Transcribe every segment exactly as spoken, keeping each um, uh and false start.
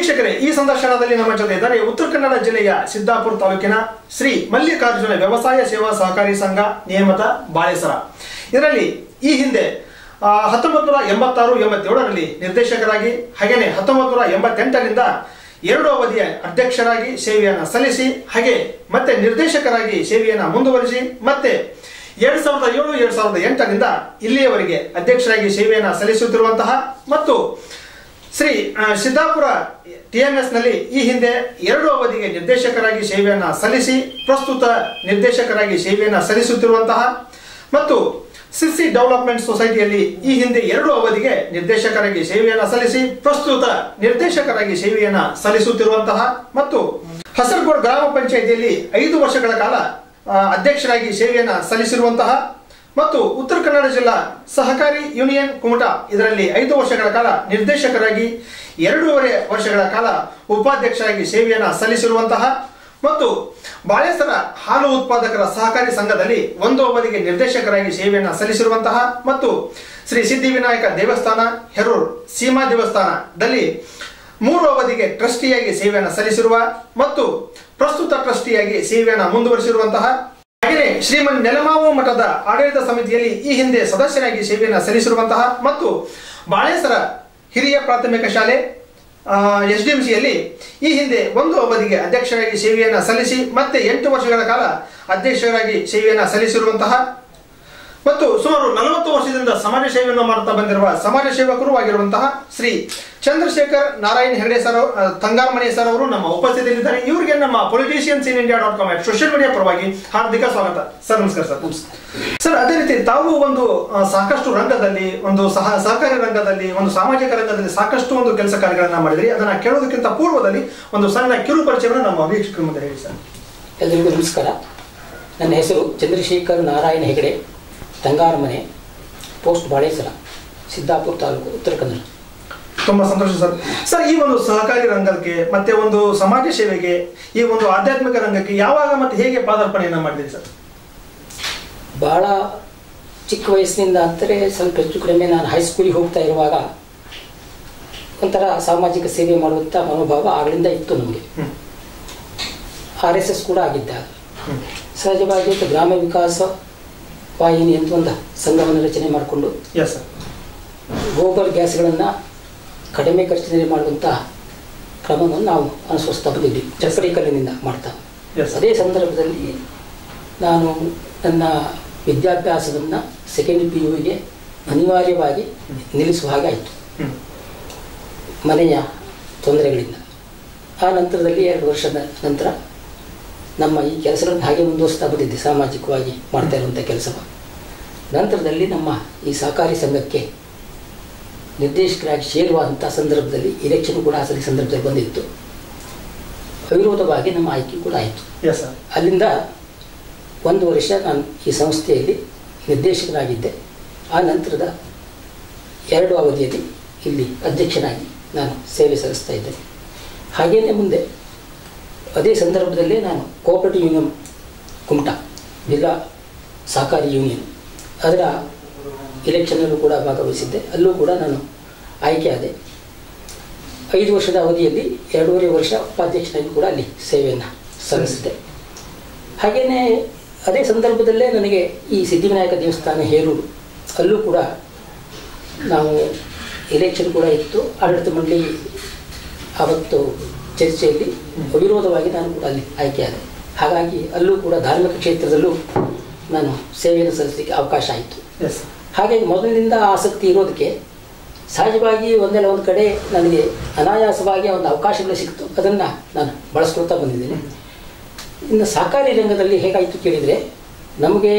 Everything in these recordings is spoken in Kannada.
ವೀಕ್ಷಕರೇ, ಈ ಸಂದರ್ಶನದಲ್ಲಿ ನಮ್ಮ ಜೊತೆ ಇದ್ದಾರೆ ಉತ್ತರ ಕನ್ನಡ ಜಿಲ್ಲೆಯ ಸಿದ್ದಾಪುರ ತಾಲೂಕಿನ ಶ್ರೀ ಮಲ್ಲಿಕಾರ್ಜುನ ವ್ಯವಸಾಯ ಸೇವಾ ಸಹಕಾರಿ ಸಂಘ ನೇಮತ ಬಾಳೆಸರ. ಇದರಲ್ಲಿ ಈ ಹಿಂದೆ ಹತ್ತೊಂಬತ್ತು ನೂರ ಎಂಬತ್ತಾರು ಎಂಬತ್ತೇಳರಲ್ಲಿ ನಿರ್ದೇಶಕರಾಗಿ, ಹಾಗೆಯೇ ಹತ್ತೊಂಬತ್ತು ನೂರ ಎಂಬತ್ತೆಂಟರಿಂದ ಎರಡು ಅವಧಿಯ ಅಧ್ಯಕ್ಷರಾಗಿ ಸೇವೆಯನ್ನು ಸಲ್ಲಿಸಿ, ಹಾಗೆ ಮತ್ತೆ ನಿರ್ದೇಶಕರಾಗಿ ಸೇವೆಯನ್ನು ಮುಂದುವರಿಸಿ, ಮತ್ತೆ ಎರಡ್ ಸಾವಿರದ ಏಳು ಎರಡ್ ಸಾವಿರದ ಎಂಟರಿಂದ ಇಲ್ಲಿಯವರೆಗೆ ಅಧ್ಯಕ್ಷರಾಗಿ ಸೇವೆಯನ್ನು ಸಲ್ಲಿಸುತ್ತಿರುವಂತಹ ಮತ್ತು ಶ್ರೀ ಸಿದ್ದಾಪುರ ಟಿಎಂಎಸ್ ನಲ್ಲಿ ಈ ಹಿಂದೆ ಎರಡು ಅವಧಿಗೆ ನಿರ್ದೇಶಕರಾಗಿ ಸೇವೆಯನ್ನು ಸಲ್ಲಿಸಿ ಪ್ರಸ್ತುತ ನಿರ್ದೇಶಕರಾಗಿ ಸೇವೆಯನ್ನು ಸಲ್ಲಿಸುತ್ತಿರುವಂತಹ ಮತ್ತು ಸಿಸಿ ಡೆವಲಪ್ಮೆಂಟ್ ಸೊಸೈಟಿಯಲ್ಲಿ ಈ ಹಿಂದೆ ಎರಡು ಅವಧಿಗೆ ನಿರ್ದೇಶಕರಾಗಿ ಸೇವೆಯನ್ನು ಸಲ್ಲಿಸಿ ಪ್ರಸ್ತುತ ನಿರ್ದೇಶಕರಾಗಿ ಸೇವೆಯನ್ನು ಸಲ್ಲಿಸುತ್ತಿರುವಂತಹ ಮತ್ತು ಹಸರಗೋಡ್ ಗ್ರಾಮ ಪಂಚಾಯಿತಿಯಲ್ಲಿ ಐದು ವರ್ಷಗಳ ಕಾಲ ಅಧ್ಯಕ್ಷರಾಗಿ ಸೇವೆಯನ್ನು ಸಲ್ಲಿಸಿರುವಂತಹ ಮತ್ತು ಉತ್ತರ ಕನ್ನಡ ಜಿಲ್ಲಾ ಸಹಕಾರಿ ಯೂನಿಯನ್ ಕುಮಟಾ ಇದರಲ್ಲಿ ಐದು ವರ್ಷಗಳ ಕಾಲ ನಿರ್ದೇಶಕರಾಗಿ, ಎರಡೂವರೆ ವರ್ಷಗಳ ಕಾಲ ಉಪಾಧ್ಯಕ್ಷರಾಗಿ ಸೇವೆಯನ್ನು ಸಲ್ಲಿಸಿರುವಂತಹ ಮತ್ತು ಬಾಳೆಸರ ಹಾಲು ಉತ್ಪಾದಕರ ಸಹಕಾರಿ ಸಂಘದಲ್ಲಿ ಒಂದು ಅವಧಿಗೆ ನಿರ್ದೇಶಕರಾಗಿ ಸೇವೆಯನ್ನು ಸಲ್ಲಿಸಿರುವಂತಹ ಮತ್ತು ಶ್ರೀ ಸಿದ್ಧಿವಿನಾಯಕ ದೇವಸ್ಥಾನ ಹೆರೂರ್ ಸೀಮಾ ದೇವಸ್ಥಾನದಲ್ಲಿ ಮೂರು ಅವಧಿಗೆ ಟ್ರಸ್ಟಿಯಾಗಿ ಸೇವೆಯನ್ನು ಸಲ್ಲಿಸಿರುವ ಮತ್ತು ಪ್ರಸ್ತುತ ಟ್ರಸ್ಟಿಯಾಗಿ ಸೇವೆಯನ್ನು ಮುಂದುವರಿಸಿರುವಂತಹ, ಹಾಗೆಯೇ ಶ್ರೀಮನ್ ನೆಲಮಾವು ಮಠದ ಆಡಳಿತ ಸಮಿತಿಯಲ್ಲಿ ಈ ಹಿಂದೆ ಸದಸ್ಯರಾಗಿ ಸೇವೆಯನ್ನು ಸಲ್ಲಿಸಿರುವಂತಹ ಮತ್ತು ಬಾಳೆಸರ ಹಿರಿಯ ಪ್ರಾಥಮಿಕ ಶಾಲೆ ಎಸ್ ಡಿ ಎಂ ಸಿಯಲ್ಲಿ ಈ ಹಿಂದೆ ಒಂದು ಅವಧಿಗೆ ಅಧ್ಯಕ್ಷರಾಗಿ ಸೇವೆಯನ್ನು ಸಲ್ಲಿಸಿ ಮತ್ತೆ ಎಂಟು ವರ್ಷಗಳ ಕಾಲ ಅಧ್ಯಕ್ಷರಾಗಿ ಸೇವೆಯನ್ನು ಸಲ್ಲಿಸಿರುವಂತಹ ಮತ್ತು ಸುಮಾರು ನಲವತ್ತು ವರ್ಷದಿಂದ ಸಮಾಜ ಸೇವೆಯನ್ನು ಮಾಡುತ್ತಾ ಬಂದಿರುವ ಸಮಾಜ ಸೇವಕರು ಆಗಿರುವಂತಹ ಶ್ರೀ ಚಂದ್ರಶೇಖರ್ ನಾರಾಯಣ್ ಹೆಗಡೆ ಸರ್ ತಂಗಾರಮನೆ ಸರ್ ಅವರು ನಮ್ಮ ಉಪಸ್ಥಿತಿಯಲ್ಲಿದ್ದಾರೆ. ಇವರಿಗೆ ನಮ್ಮ politicians in India dot com social media ಪರವಾಗಿ ಹಾರ್ದಿಕ ಸ್ವಾಗತ ಸರ್. ನಮಸ್ಕಾರ ಸರ್. ಸರ್, ಅದೇ ರೀತಿ ತಾವು ಒಂದು ಸಾಕಷ್ಟು ರಂಗದಲ್ಲಿ, ಒಂದು ಸಹ ಸಹಕಾರಿ ರಂಗದಲ್ಲಿ, ಒಂದು ಸಾಮಾಜಿಕ ರಂಗದಲ್ಲಿ ಸಾಕಷ್ಟು ಒಂದು ಕೆಲಸ ಕಾರ್ಯಗಳನ್ನ ಮಾಡಿದ್ರಿ. ಅದನ್ನ ಕೇಳೋದಕ್ಕಿಂತ ಪೂರ್ವದಲ್ಲಿ ಒಂದು ಸಣ್ಣ ಕಿರು ಪರಿಚಯವನ್ನು ನಮ್ಮ ವೀಕ್ಷಕರ ಮುಂದೆ ಹೇಳಿ ಸರ್. ಎಲ್ಲರಿಗೂ ನಮಸ್ಕಾರ. ನನ್ನ ಹೆಸರು ಚಂದ್ರಶೇಖರ್ ನಾರಾಯಣ ಹೆಗಡೆ, ತಂಗಾರಮನೆ, ಪೋಸ್ಟ್ ಬಾಳೆಸರ, ಸಿದ್ದಾಪುರ ತಾಲೂಕು, ಉತ್ತರ ಕನ್ನಡ. ತುಂಬಾ ಸಂತೋಷ ಸರ್. ಸರ್, ಈ ಒಂದು ಸಹಕಾರಿ ರಂಗಕ್ಕೆ ಮತ್ತೆ ಒಂದು ಸಮಾಜ ಸೇವೆಗೆ, ಈ ಒಂದು ಆಧ್ಯಾತ್ಮಿಕ ರಂಗಕ್ಕೆ ಯಾವಾಗ ಮತ್ತೆ ಹೇಗೆ ಪಾದಾರ್ಪಣೆಯನ್ನು ಮಾಡಿದ್ರಿ ಸರ್? ಬಹಳ ಚಿಕ್ಕ ವಯಸ್ಸಿನಿಂದ ಅಂದರೆ ಸ್ವಲ್ಪ ಹೆಚ್ಚು ಕಡಿಮೆ ನಾನು ಹೈಸ್ಕೂಲಿಗೆ ಹೋಗ್ತಾ ಇರುವಾಗ ಒಂಥರ ಸಾಮಾಜಿಕ ಸೇವೆ ಮಾಡುವಂಥ ಮನೋಭಾವ ಆಗಲಿಂದ ಇತ್ತು ನಮಗೆ. ಆರ್ ಎಸ್ ಎಸ್ ಕೂಡ ಆಗಿದ್ದಾಗ ಸಹಜವಾಗಿ ಗ್ರಾಮ ವಿಕಾಸ ವಾಹಿನಿ ಅಂತ ಒಂದು ಸಂಘವನ್ನು ರಚನೆ ಮಾಡಿಕೊಂಡು ಗೋಬರ್ ಗ್ಯಾಸ್ಗಳನ್ನು ಕಡಿಮೆ ಖರ್ಚಿನಲ್ಲಿ ಮಾಡುವಂಥ ಕ್ರಮವನ್ನು ನಾವು ಅನುಸರಿಸ್ತಾ ಬಂದಿದ್ವಿ, ಚಪ್ಪಡಿ ಕಲ್ಲಿನಿಂದ ಮಾಡ್ತಾ. ಅದೇ ಸಂದರ್ಭದಲ್ಲಿ ನಾನು ನನ್ನ ವಿದ್ಯಾಭ್ಯಾಸವನ್ನು ಸೆಕೆಂಡ್ ಪಿ ಯುಗೆ ಅನಿವಾರ್ಯವಾಗಿ ನಿಲ್ಲಿಸುವ ಹಾಗೆ ಆಯಿತು ಮನೆಯ ತೊಂದರೆಗಳಿಂದ. ಆ ನಂತರದಲ್ಲಿ ಎರಡು ವರ್ಷದ ನಂತರ ನಮ್ಮ ಈ ಕೆಲಸಗಳನ್ನು ಹಾಗೆ ಮುಂದುವರಿಸ್ತಾ ಬಂದಿದ್ದೆ, ಸಾಮಾಜಿಕವಾಗಿ ಮಾಡ್ತಾ ಇರುವಂಥ ಕೆಲಸವ. ನಂತರದಲ್ಲಿ ನಮ್ಮ ಈ ಸಹಕಾರಿ ಸಂಘಕ್ಕೆ ನಿರ್ದೇಶಕರಾಗಿ ಸೇರುವಂಥ ಸಂದರ್ಭದಲ್ಲಿ ಇಲೆಕ್ಷನ್ ಕೂಡ ಆ ಸಂದರ್ಭದಲ್ಲಿ ಬಂದಿತ್ತು. ಅವಿರೋಧವಾಗಿ ನಮ್ಮ ಆಯ್ಕೆ ಕೂಡ ಆಯಿತು. ಅಲ್ಲಿಂದ ಒಂದು ವರ್ಷ ನಾನು ಈ ಸಂಸ್ಥೆಯಲ್ಲಿ ನಿರ್ದೇಶಕನಾಗಿದ್ದೆ. ಆ ನಂತರದ ಎರಡು ಅವಧಿಯಲ್ಲಿ ಇಲ್ಲಿ ಅಧ್ಯಕ್ಷನಾಗಿ ನಾನು ಸೇವೆ ಸಲ್ಲಿಸ್ತಾ ಇದ್ದೇನೆ. ಹಾಗೆಯೇ ಮುಂದೆ ಅದೇ ಸಂದರ್ಭದಲ್ಲಿ ನಾನು ಕೋಆಪರೇಟಿವ್ ಯೂನಿಯನ್ ಕುಮಟಾ ಜಿಲ್ಲಾ ಸಹಕಾರಿ ಯೂನಿಯನ್ ಅದರ ಇಲೆಕ್ಷನಲ್ಲೂ ಕೂಡ ಭಾಗವಹಿಸಿದ್ದೆ. ಅಲ್ಲೂ ಕೂಡ ನಾನು ಆಯ್ಕೆಯಾದೆ. ಐದು ವರ್ಷದ ಅವಧಿಯಲ್ಲಿ ಎರಡೂವರೆ ವರ್ಷ ಉಪಾಧ್ಯಕ್ಷನಾಗಿ ಕೂಡ ಅಲ್ಲಿ ಸೇವೆಯನ್ನು ಸಲ್ಲಿಸಿದ್ದೆ. ಹಾಗೆಯೇ ಅದೇ ಸಂದರ್ಭದಲ್ಲೇ ನನಗೆ ಈ ಸಿದ್ಧಿವಿನಾಯಕ ದೇವಸ್ಥಾನ ಹೇರೂರು ಅಲ್ಲೂ ಕೂಡ ನಾವು ಇಲೆಕ್ಷನ್ ಕೂಡ ಇತ್ತು. ಆಡಳಿತ ಮಂಡಳಿ ಆವತ್ತು ಚರ್ಚೆಯಲ್ಲಿ ಅವಿರೋಧವಾಗಿ ನಾನು ಕೂಡ ಅಲ್ಲಿ ಆಯ್ಕೆಯಾದೆ. ಹಾಗಾಗಿ ಅಲ್ಲೂ ಕೂಡ ಧಾರ್ಮಿಕ ಕ್ಷೇತ್ರದಲ್ಲೂ ನಾನು ಸೇವೆಯನ್ನು ಸಲ್ಲಿಸಲಿಕ್ಕೆ ಅವಕಾಶ ಆಯಿತು. ಹಾಗಾಗಿ ಮೊದಲಿನಿಂದ ಆಸಕ್ತಿ ಇರೋದಕ್ಕೆ ಸಹಜವಾಗಿ ಒಂದೆಲ್ಲ ಒಂದು ಕಡೆ ನನಗೆ ಅನಾಯಾಸವಾಗಿ ಒಂದು ಅವಕಾಶಗಳು ಸಿಕ್ತು. ಅದನ್ನು ನಾನು ಬಳಸ್ಕೊಳ್ತಾ ಬಂದಿದ್ದೇನೆ. ಇನ್ನು ಸಹಕಾರಿ ರಂಗದಲ್ಲಿ ಹೇಗಾಯಿತು ಕೇಳಿದರೆ, ನಮಗೆ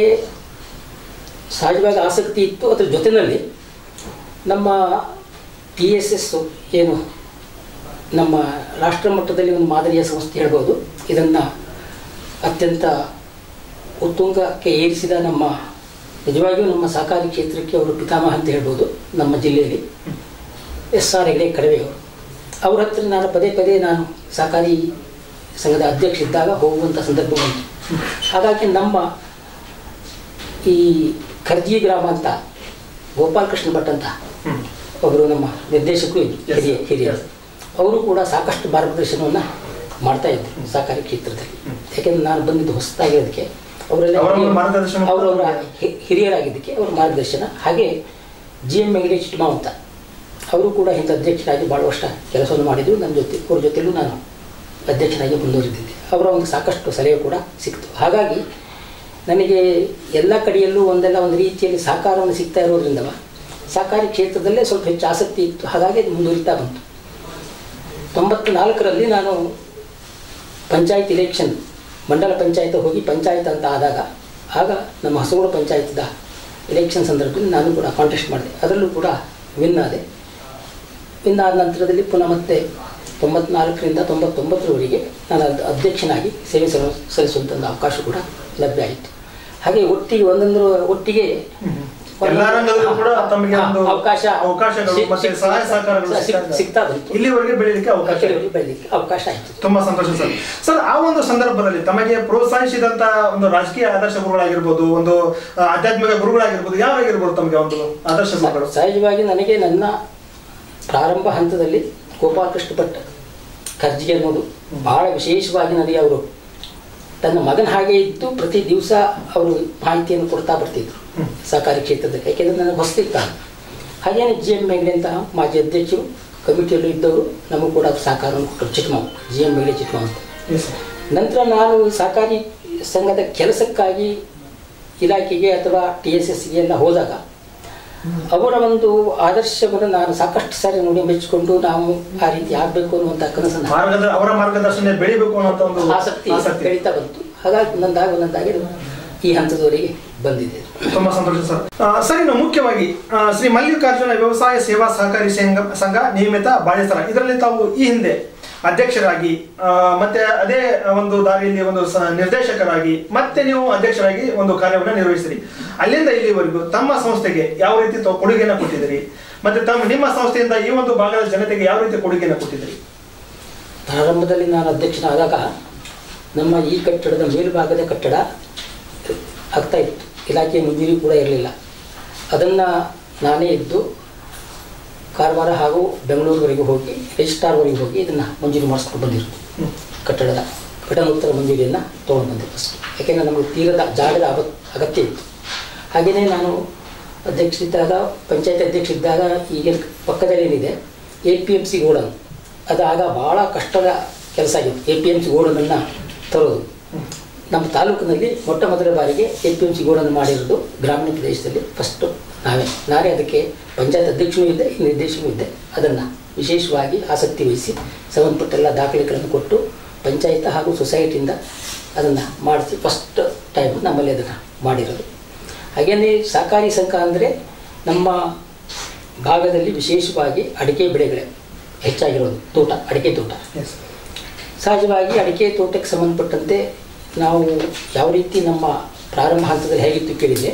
ಸಹಜವಾಗಿ ಆಸಕ್ತಿ ಇತ್ತು. ಅದರ ಜೊತೆಯಲ್ಲಿ ನಮ್ಮ ಟಿ ಎಸ್ ಎಸ್ ಏನು ನಮ್ಮ ರಾಷ್ಟ್ರ ಮಟ್ಟದಲ್ಲಿ ಒಂದು ಮಾದರಿಯ ಸಂಸ್ಥೆ ಹೇಳ್ಬೋದು. ಇದನ್ನು ಅತ್ಯಂತ ಉತ್ತುಂಗಕ್ಕೆ ಏರಿಸಿದ ನಮ್ಮ ನಿಜವಾಗಿಯೂ ನಮ್ಮ ಸಹಕಾರಿ ಕ್ಷೇತ್ರಕ್ಕೆ ಅವರು ಪಿತಾಮಹ ಅಂತ ಹೇಳ್ಬೋದು. ನಮ್ಮ ಜಿಲ್ಲೆಯಲ್ಲಿ ಎಸ್ ಆರ್ ಹೆಗಡೆ ಕಡವೆಯವರು, ಅವ್ರ ಹತ್ರ ನಾನು ಪದೇ ಪದೇ ನಾನು ಸಹಕಾರಿ ಸಂಘದ ಅಧ್ಯಕ್ಷ ಇದ್ದಾಗ ಹೋಗುವಂಥ ಸಂದರ್ಭ ಬಂತು. ಹಾಗಾಗಿ ನಮ್ಮ ಈ ಖರ್ಜಿ ಗ್ರಾಮ ಅಂತ ಗೋಪಾಲಕೃಷ್ಣ ಭಟ್ ಅಂತ ಒಬ್ಬರು ನಮ್ಮ ನಿರ್ದೇಶಕರು ಹಿರಿಯ ಹಿರಿಯರು ಅವರು ಕೂಡ ಸಾಕಷ್ಟು ಮಾರ್ಗದರ್ಶನವನ್ನು ಮಾಡ್ತಾ ಇದ್ರು ಸಹಕಾರಿ ಕ್ಷೇತ್ರದಲ್ಲಿ. ಯಾಕೆಂದರೆ ನಾನು ಬಂದಿದ್ದು ಹೊಸದಾಗಿರೋದಕ್ಕೆ ಅವರೆಲ್ಲ ಅವರವರ ಹಿರಿಯರಾಗಿದ್ದಕ್ಕೆ ಅವರ ಮಾರ್ಗದರ್ಶನ. ಹಾಗೆ ಜಿ ಎಮ್ ವೆಂಕಟೇಶ್ ಚಿಟ್ಮಾ ಅಂತ ಅವರು ಕೂಡ ಇಂಥ ಅಧ್ಯಕ್ಷರಾಗಿ ಭಾಳ ವರ್ಷ ಕೆಲಸವನ್ನು ಮಾಡಿದ್ದು. ನನ್ನ ಜೊತೆ ಅವ್ರ ಜೊತೆಲೂ ನಾನು ಅಧ್ಯಕ್ಷನಾಗಿ ಮುಂದುವರಿದಿದ್ದೆ. ಅವರ ಒಂದು ಸಾಕಷ್ಟು ಸಲಹೆ ಕೂಡ ಸಿಕ್ತು. ಹಾಗಾಗಿ ನನಗೆ ಎಲ್ಲ ಕಡೆಯಲ್ಲೂ ಒಂದೆಲ್ಲ ಒಂದು ರೀತಿಯಲ್ಲಿ ಸಹಕಾರವನ್ನು ಸಿಗ್ತಾ ಇರೋದ್ರಿಂದ ಸಹಕಾರಿ ಕ್ಷೇತ್ರದಲ್ಲೇ ಸ್ವಲ್ಪ ಹೆಚ್ಚು ಆಸಕ್ತಿ ಇತ್ತು. ಹಾಗಾಗಿ ಅದು ಮುಂದುವರಿತಾ ಬಂತು. ತೊಂಬತ್ತ ನಾಲ್ಕರಲ್ಲಿ ನಾನು ಪಂಚಾಯತ್ ಇಲೆಕ್ಷನ್ ಮಂಡಲ ಪಂಚಾಯತ್ ಹೋಗಿ ಪಂಚಾಯತ್ ಅಂತ ಆದಾಗ ಆಗ ನಮ್ಮ ಹೊಸಗೋಡು ಪಂಚಾಯತ್ದ ಎಲೆಕ್ಷನ್ ಸಂದರ್ಭದಲ್ಲಿ ನಾನು ಕೂಡ ಕಾಂಟೆಸ್ಟ್ ಮಾಡಿದೆ. ಅದರಲ್ಲೂ ಕೂಡ ವಿನ್ ಆದೆ. ವಿನ್ ಆದ ನಂತರದಲ್ಲಿ ಪುನಃ ಮತ್ತೆ ತೊಂಬತ್ನಾಲ್ಕರಿಂದ ತೊಂಬತ್ತೊಂಬತ್ತರವರೆಗೆ ನಾನು ಅದು ಅಧ್ಯಕ್ಷನಾಗಿ ಸೇವೆ ಸಲ್ಲಿಸುವಂಥ ಒಂದು ಅವಕಾಶ ಕೂಡ ಲಭ್ಯ ಆಯಿತು. ಹಾಗೆ ಒಟ್ಟಿಗೆ ಒಂದೊಂದು ಒಟ್ಟಿಗೆ ಅವಕಾಶ ಸಿಗ್ತಾ ಬಂತು. ಇಲ್ಲಿವರೆಗೆ ಬೆಳೀಲಿಕ್ಕೆ ಅವಕಾಶ ಬೆಳೀಲಿಕ್ಕೆ ಅವಕಾಶ ಆಯಿತು. ತುಂಬಾ ಸಂತೋಷ ಸರ್. ಸರ್, ಆ ಒಂದು ಸಂದರ್ಭದಲ್ಲಿ ತಮಗೆ ಪ್ರೋತ್ಸಾಹಿಸಿದಂತ ಒಂದು ರಾಜಕೀಯ ಆದರ್ಶ ಗುರುಗಳಾಗಿರ್ಬೋದು, ಒಂದು ಆಧ್ಯಾತ್ಮಿಕ ಗುರುಗಳಾಗಿರ್ಬೋದು, ಯಾರಾಗಿರ್ಬೋದು ತಮಗೆ ಒಂದು ಆದರ್ಶ ಗುರುಗಳು? ಸಹಜವಾಗಿ ನನಗೆ ನನ್ನ ಪ್ರಾರಂಭ ಹಂತದಲ್ಲಿ ಗೋಪಾಲಕೃಷ್ಣ ಭಟ್ ಕರ್ಜಿಗೆ ಅನ್ನೋದು ಬಹಳ ವಿಶೇಷವಾಗಿ ನನಗೆ ಅವರು ತನ್ನ ಮಗನ ಹಾಗೆ ಇದ್ದು ಪ್ರತಿ ದಿವಸ ಅವರು ಮಾಹಿತಿಯನ್ನು ಕೊಡ್ತಾ ಬರ್ತಿದ್ರು ಸಹಕಾರಿ ಕ್ಷೇತ್ರದಲ್ಲಿ. ಯಾಕೆಂದರೆ ನನಗೆ ಹೊಸದಿತ್ತಾಗ. ಹಾಗೇನೆ ಜಿ ಎಮ್ ಮೇಘ್ಲೆ ಅಂತ ಮಾಜಿ ಅಧ್ಯಕ್ಷರು ಕಮಿಟಿಯಲ್ಲೂ ಇದ್ದವರು ನಮಗೂ ಕೂಡ ಸಹಕಾರವನ್ನು ಕೊಟ್ಟರು. ಚಿಟ್ಮಾವು ಜಿ ಎಮ್ ಮೇಘ್ಲೆ ಚಿಟ್ಮಾವು ಅಂತ. ನಂತರ ನಾನು ಸಹಕಾರಿ ಸಂಘದ ಕೆಲಸಕ್ಕಾಗಿ ಇಲಾಖೆಗೆ ಅಥವಾ ಟಿ ಎಸ್ ಎಸ್ಗೆ ಎಲ್ಲ ಹೋದಾಗ ಅವರ ಒಂದು ಆದರ್ಶವನ್ನು ನಾನು ಸಾಕಷ್ಟು ಸಾರಿ ನೋಡಿ ಮೆಚ್ಚಿಕೊಂಡು ನಾವು ಆ ರೀತಿ ಆಗಬೇಕು ಅನ್ನುವಂಥ ಕನಸನ್ನು, ಅವರ ಮಾರ್ಗದರ್ಶನ ಬೆಳಿಬೇಕು ಅನ್ನೋ ಒಂದು ಆಸಕ್ತಿ ಬೆಳೀತಾ ಬಂತು. ಹಾಗಾಗಿ ಒಂದೊಂದಾಗಿ ಒಂದೊಂದಾಗಿ ಈ ಹಂತದವರೆಗೆ ಬಂದಿದೆ. ತುಂಬಾ ಸಂತೋಷ ಸರ್. ಸರ್, ಇನ್ನು ಮುಖ್ಯವಾಗಿ ಶ್ರೀ ಮಲ್ಲಿಕಾರ್ಜುನ ವ್ಯವಸಾಯ ಸೇವಾ ಸಹಕಾರಿ ಸಂಘ ಸಂಘ ನಿಯಮಿತ ಬಾಳೆಸರ, ಇದರಲ್ಲಿ ತಾವು ಈ ಹಿಂದೆ ಅಧ್ಯಕ್ಷರಾಗಿ ಮತ್ತೆ ಅದೇ ಒಂದು ದಾರಿಯಲ್ಲಿ ಒಂದು ನಿರ್ದೇಶಕರಾಗಿ ಮತ್ತೆ ನೀವು ಅಧ್ಯಕ್ಷರಾಗಿ ಒಂದು ಕಾರ್ಯವನ್ನು ನಿರ್ವಹಿಸಿರಿ. ಅಲ್ಲಿಂದ ಇಲ್ಲಿವರೆಗೂ ತಮ್ಮ ಸಂಸ್ಥೆಗೆ ಯಾವ ರೀತಿ ಕೊಡುಗೆಯನ್ನು ಕೊಟ್ಟಿದ್ದೀರಿ, ಮತ್ತೆ ತಮ್ಮ ನಿಮ್ಮ ಸಂಸ್ಥೆಯಿಂದ ಈ ಒಂದು ಭಾಗದ ಜನತೆಗೆ ಯಾವ ರೀತಿ ಕೊಡುಗೆಯನ್ನು ಕೊಟ್ಟಿದ್ದೀರಿ? ಪ್ರಾರಂಭದಲ್ಲಿ ನಾನು ಅಧ್ಯಕ್ಷನಾದಾಗ ನಮ್ಮ ಈ ಕಟ್ಟಡದ ಮೇಲ್ಭಾಗದ ಕಟ್ಟಡ ಆಗ್ತಾ ಇತ್ತು. ಇಲಾಖೆ ಮಂಜೂರಿ ಕೂಡ ಇರಲಿಲ್ಲ. ಅದನ್ನು ನಾನೇ ಇದ್ದು ಕಾರವಾರ ಹಾಗೂ ಬೆಂಗಳೂರುವರೆಗೂ ಹೋಗಿ ರಿಜಿಸ್ಟ್ರಾರ್ವರೆಗೆ ಹೋಗಿ ಇದನ್ನು ಮಂಜೂರಿ ಮಾಡಿಸ್ಕೊಂಡು ಬಂದಿರೋದು. ಕಟ್ಟಡದ ಘಟನೋತ್ತರ ಮಂಜೂರಿಯನ್ನು ತೊಗೊಂಡು ಬಂದೆ ಫಸ್ಟ್. ಯಾಕೆಂದರೆ ನಮಗೆ ತೀರದ ಜಾಗದ ಅಗ ಅಗತ್ಯ ಇತ್ತು. ಹಾಗೆಯೇ ನಾನು ಅಧ್ಯಕ್ಷರಿದ್ದಾಗ, ಪಂಚಾಯತ್ ಅಧ್ಯಕ್ಷರಿದ್ದಾಗ ಈಗ ಪಕ್ಕದಲ್ಲಿ ಏನಿದೆ A P M C godown, ಅದು ಆಗ ಭಾಳ ಕಷ್ಟದ ಕೆಲಸ ಆಗಿತ್ತು. ಎ ಪಿ ಎಮ್ ಸಿ ಗೋಡನನ್ನು ತರೋದು ನಮ್ಮ ತಾಲೂಕಿನಲ್ಲಿ ಮೊಟ್ಟ ಮೊದಲ ಬಾರಿಗೆ ಎ ಪಿ ಎಮ್ ಸಿ ಗೋಡನ್ನು ಮಾಡಿರೋದು ಗ್ರಾಮೀಣ ಪ್ರದೇಶದಲ್ಲಿ ಫಸ್ಟು ನಾವೇ. ನಾನೇ ಅದಕ್ಕೆ ಪಂಚಾಯತ್ ಅಧ್ಯಕ್ಷನೂ ಇದ್ದೆ, ನಿರ್ದೇಶಕನೂ ಇದ್ದೆ. ಅದನ್ನು ವಿಶೇಷವಾಗಿ ಆಸಕ್ತಿ ವಹಿಸಿ ಸಂಬಂಧಪಟ್ಟೆಲ್ಲ ದಾಖಲೆಗಳನ್ನು ಕೊಟ್ಟು ಪಂಚಾಯತ್ ಹಾಗೂ ಸೊಸೈಟಿಯಿಂದ ಅದನ್ನು ಮಾಡಿಸಿ ಫಸ್ಟ್ ಟೈಮ್ ನಮ್ಮಲ್ಲಿ ಅದನ್ನು ಮಾಡಿರೋದು. ಹಾಗೆಯೇ ಸಹಕಾರಿ ಸಂಘ ಅಂದರೆ ನಮ್ಮ ಭಾಗದಲ್ಲಿ ವಿಶೇಷವಾಗಿ ಅಡಿಕೆ ಬೆಳೆಗಳೇ ಹೆಚ್ಚಾಗಿರೋದು. ತೋಟ, ಅಡಿಕೆ ತೋಟ. ಸಹಜವಾಗಿ ಅಡಿಕೆ ತೋಟಕ್ಕೆ ಸಂಬಂಧಪಟ್ಟಂತೆ ನಾವು ಯಾವ ರೀತಿ ನಮ್ಮ ಪ್ರಾರಂಭ ಹಂತದಲ್ಲಿ ಹೇಗಿತ್ತು ಕೇಳಿದರೆ,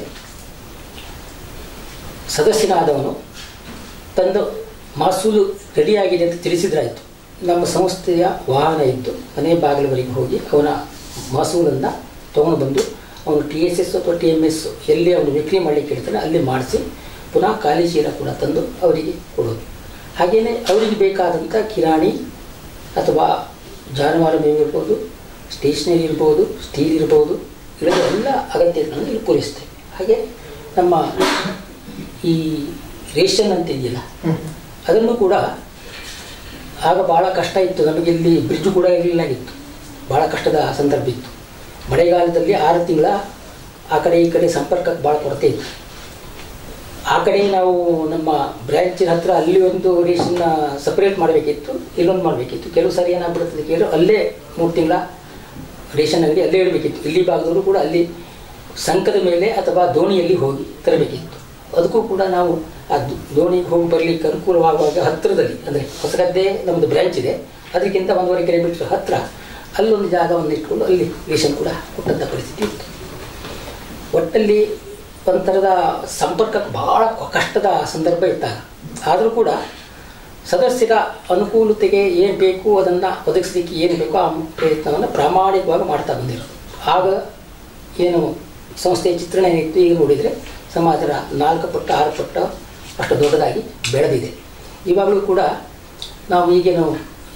ಸದಸ್ಯನಾದವನು ತಂದು ಮಹಸೂಲು ರೆಡಿಯಾಗಿದೆ ಅಂತ ತಿಳಿಸಿದ್ರಾಯಿತು. ನಮ್ಮ ಸಂಸ್ಥೆಯ ವಾಹನ ಇದ್ದು ಮನೆ ಬಾಗಿಲವರೆಗೆ ಹೋಗಿ ಅವನ ಮಹಸೂಲನ್ನು ತೊಗೊಂಡು ಬಂದು ಅವನು ಟಿ ಎಸ್ ಎಸ್ ಅಥವಾ ಟಿ ಎಮ್ ಎಸ್ ಎಲ್ಲಿ ಅವನು ವಿಕ್ರಿ ಮಾಡಲಿಕ್ಕೆ ಹೇಳ್ತಾನೆ ಅಲ್ಲಿ ಮಾಡಿಸಿ ಪುನಃ ಖಾಲಿ ಚೀಲ ಕೂಡ ತಂದು ಅವರಿಗೆ ಕೊಡೋದು. ಹಾಗೆಯೇ ಅವರಿಗೆ ಬೇಕಾದಂಥ ಕಿರಾಣಿ ಅಥವಾ ಜಾನುವಾರು ಮೇವು ಇರ್ಬೋದು, ಸ್ಟೇಷನರಿ ಇರ್ಬೋದು, ಸ್ಟೀಲ್ ಇರ್ಬೋದು, ಇವೆಲ್ಲ ಅಗತ್ಯಗಳನ್ನು ಇಲ್ಲಿ ಪೂರೈಸ್ತೇವೆ. ಹಾಗೆ ನಮ್ಮ ಈ ರೇಷನ್ ಅಂತ ಇದೆಯಲ್ಲ ಅದನ್ನು ಕೂಡ ಆಗ ಭಾಳ ಕಷ್ಟ ಇತ್ತು. ನಮಗೆ ಇಲ್ಲಿ ಬ್ರಿಡ್ಜ್ ಕೂಡ ಇರಲಿಲ್ಲಾಗಿತ್ತು. ಭಾಳ ಕಷ್ಟದ ಸಂದರ್ಭ ಇತ್ತು. ಮಳೆಗಾಲದಲ್ಲಿ ಆರು ತಿಂಗಳ ಆ ಕಡೆ ಈ ಕಡೆ ಸಂಪರ್ಕಕ್ಕೆ ಭಾಳ ಕೊರತೆ ಇತ್ತು. ಆ ಕಡೆ ನಾವು ನಮ್ಮ ಬ್ರ್ಯಾಂಚಿನ ಹತ್ರ ಅಲ್ಲಿ ಒಂದು ರೇಷನ್ನ ಸಪ್ರೇಟ್ ಮಾಡಬೇಕಿತ್ತು, ಇಲ್ಲೊಂದು ಮಾಡಬೇಕಿತ್ತು. ಕೆಲವು ಸಾರಿ ಏನಾಗ್ಬಿಡ್ತದೆ ಕೇಳಿ ಅಲ್ಲೇ ಮೂರು ತಿಂಗಳ ರೇಷನ್ ಅಂಗಡಿ ಅಲ್ಲೇ ಇಡಬೇಕಿತ್ತು. ಇಲ್ಲಿ ಭಾಗದವರು ಕೂಡ ಅಲ್ಲಿ ಸಂಕದ ಮೇಲೆ ಅಥವಾ ದೋಣಿಯಲ್ಲಿ ಹೋಗಿ ತರಬೇಕಿತ್ತು. ಅದಕ್ಕೂ ಕೂಡ ನಾವು ಆ ದೋಣಿಗೆ ಹೋಗಿ ಬರಲಿಕ್ಕೆ ಅನುಕೂಲವಾಗುವಾಗ ಹತ್ತಿರದಲ್ಲಿ ಅಂದರೆ ಹೊಸಗದ್ದೆ ನಮ್ಮದು ಬ್ರ್ಯಾಂಚ್ ಇದೆ, ಅದಕ್ಕಿಂತ ಒಂದೂವರೆ ಕಿಲೋಮೀಟರ್ ಹತ್ತಿರ ಅಲ್ಲೊಂದು ಜಾಗವನ್ನು ಇಟ್ಕೊಂಡು ಅಲ್ಲಿ ರೇಷನ್ ಕೂಡ ಕೊಟ್ಟಂಥ ಪರಿಸ್ಥಿತಿ ಇತ್ತು. ಒಟ್ಟಲ್ಲಿ ಒಂಥರದ ಸಂಪರ್ಕಕ್ಕೆ ಭಾಳ ಕಷ್ಟದ ಸಂದರ್ಭ ಇದ್ದಾಗ ಆದರೂ ಕೂಡ ಸದಸ್ಯರ ಅನುಕೂಲತೆಗೆ ಏನು ಬೇಕು ಅದನ್ನು ಒದಗಿಸಲಿಕ್ಕೆ ಏನು ಬೇಕೋ ಆ ಪ್ರಯತ್ನವನ್ನು ಪ್ರಾಮಾಣಿಕವಾಗಿ ಮಾಡ್ತಾ ಬಂದಿರೋದು. ಆಗ ಏನು ಸಂಸ್ಥೆಯ ಚಿತ್ರಣ ಏನಿತ್ತು ಈಗ ನೋಡಿದರೆ ಸಮಾಜದ ನಾಲ್ಕು ಪಟ್ಟು ಆರು ಪಟ್ಟು ಅಷ್ಟು ದೊಡ್ಡದಾಗಿ ಬೆಳೆದಿದೆ. ಇವಾಗಲೂ ಕೂಡ ನಾವು ಈಗೇನು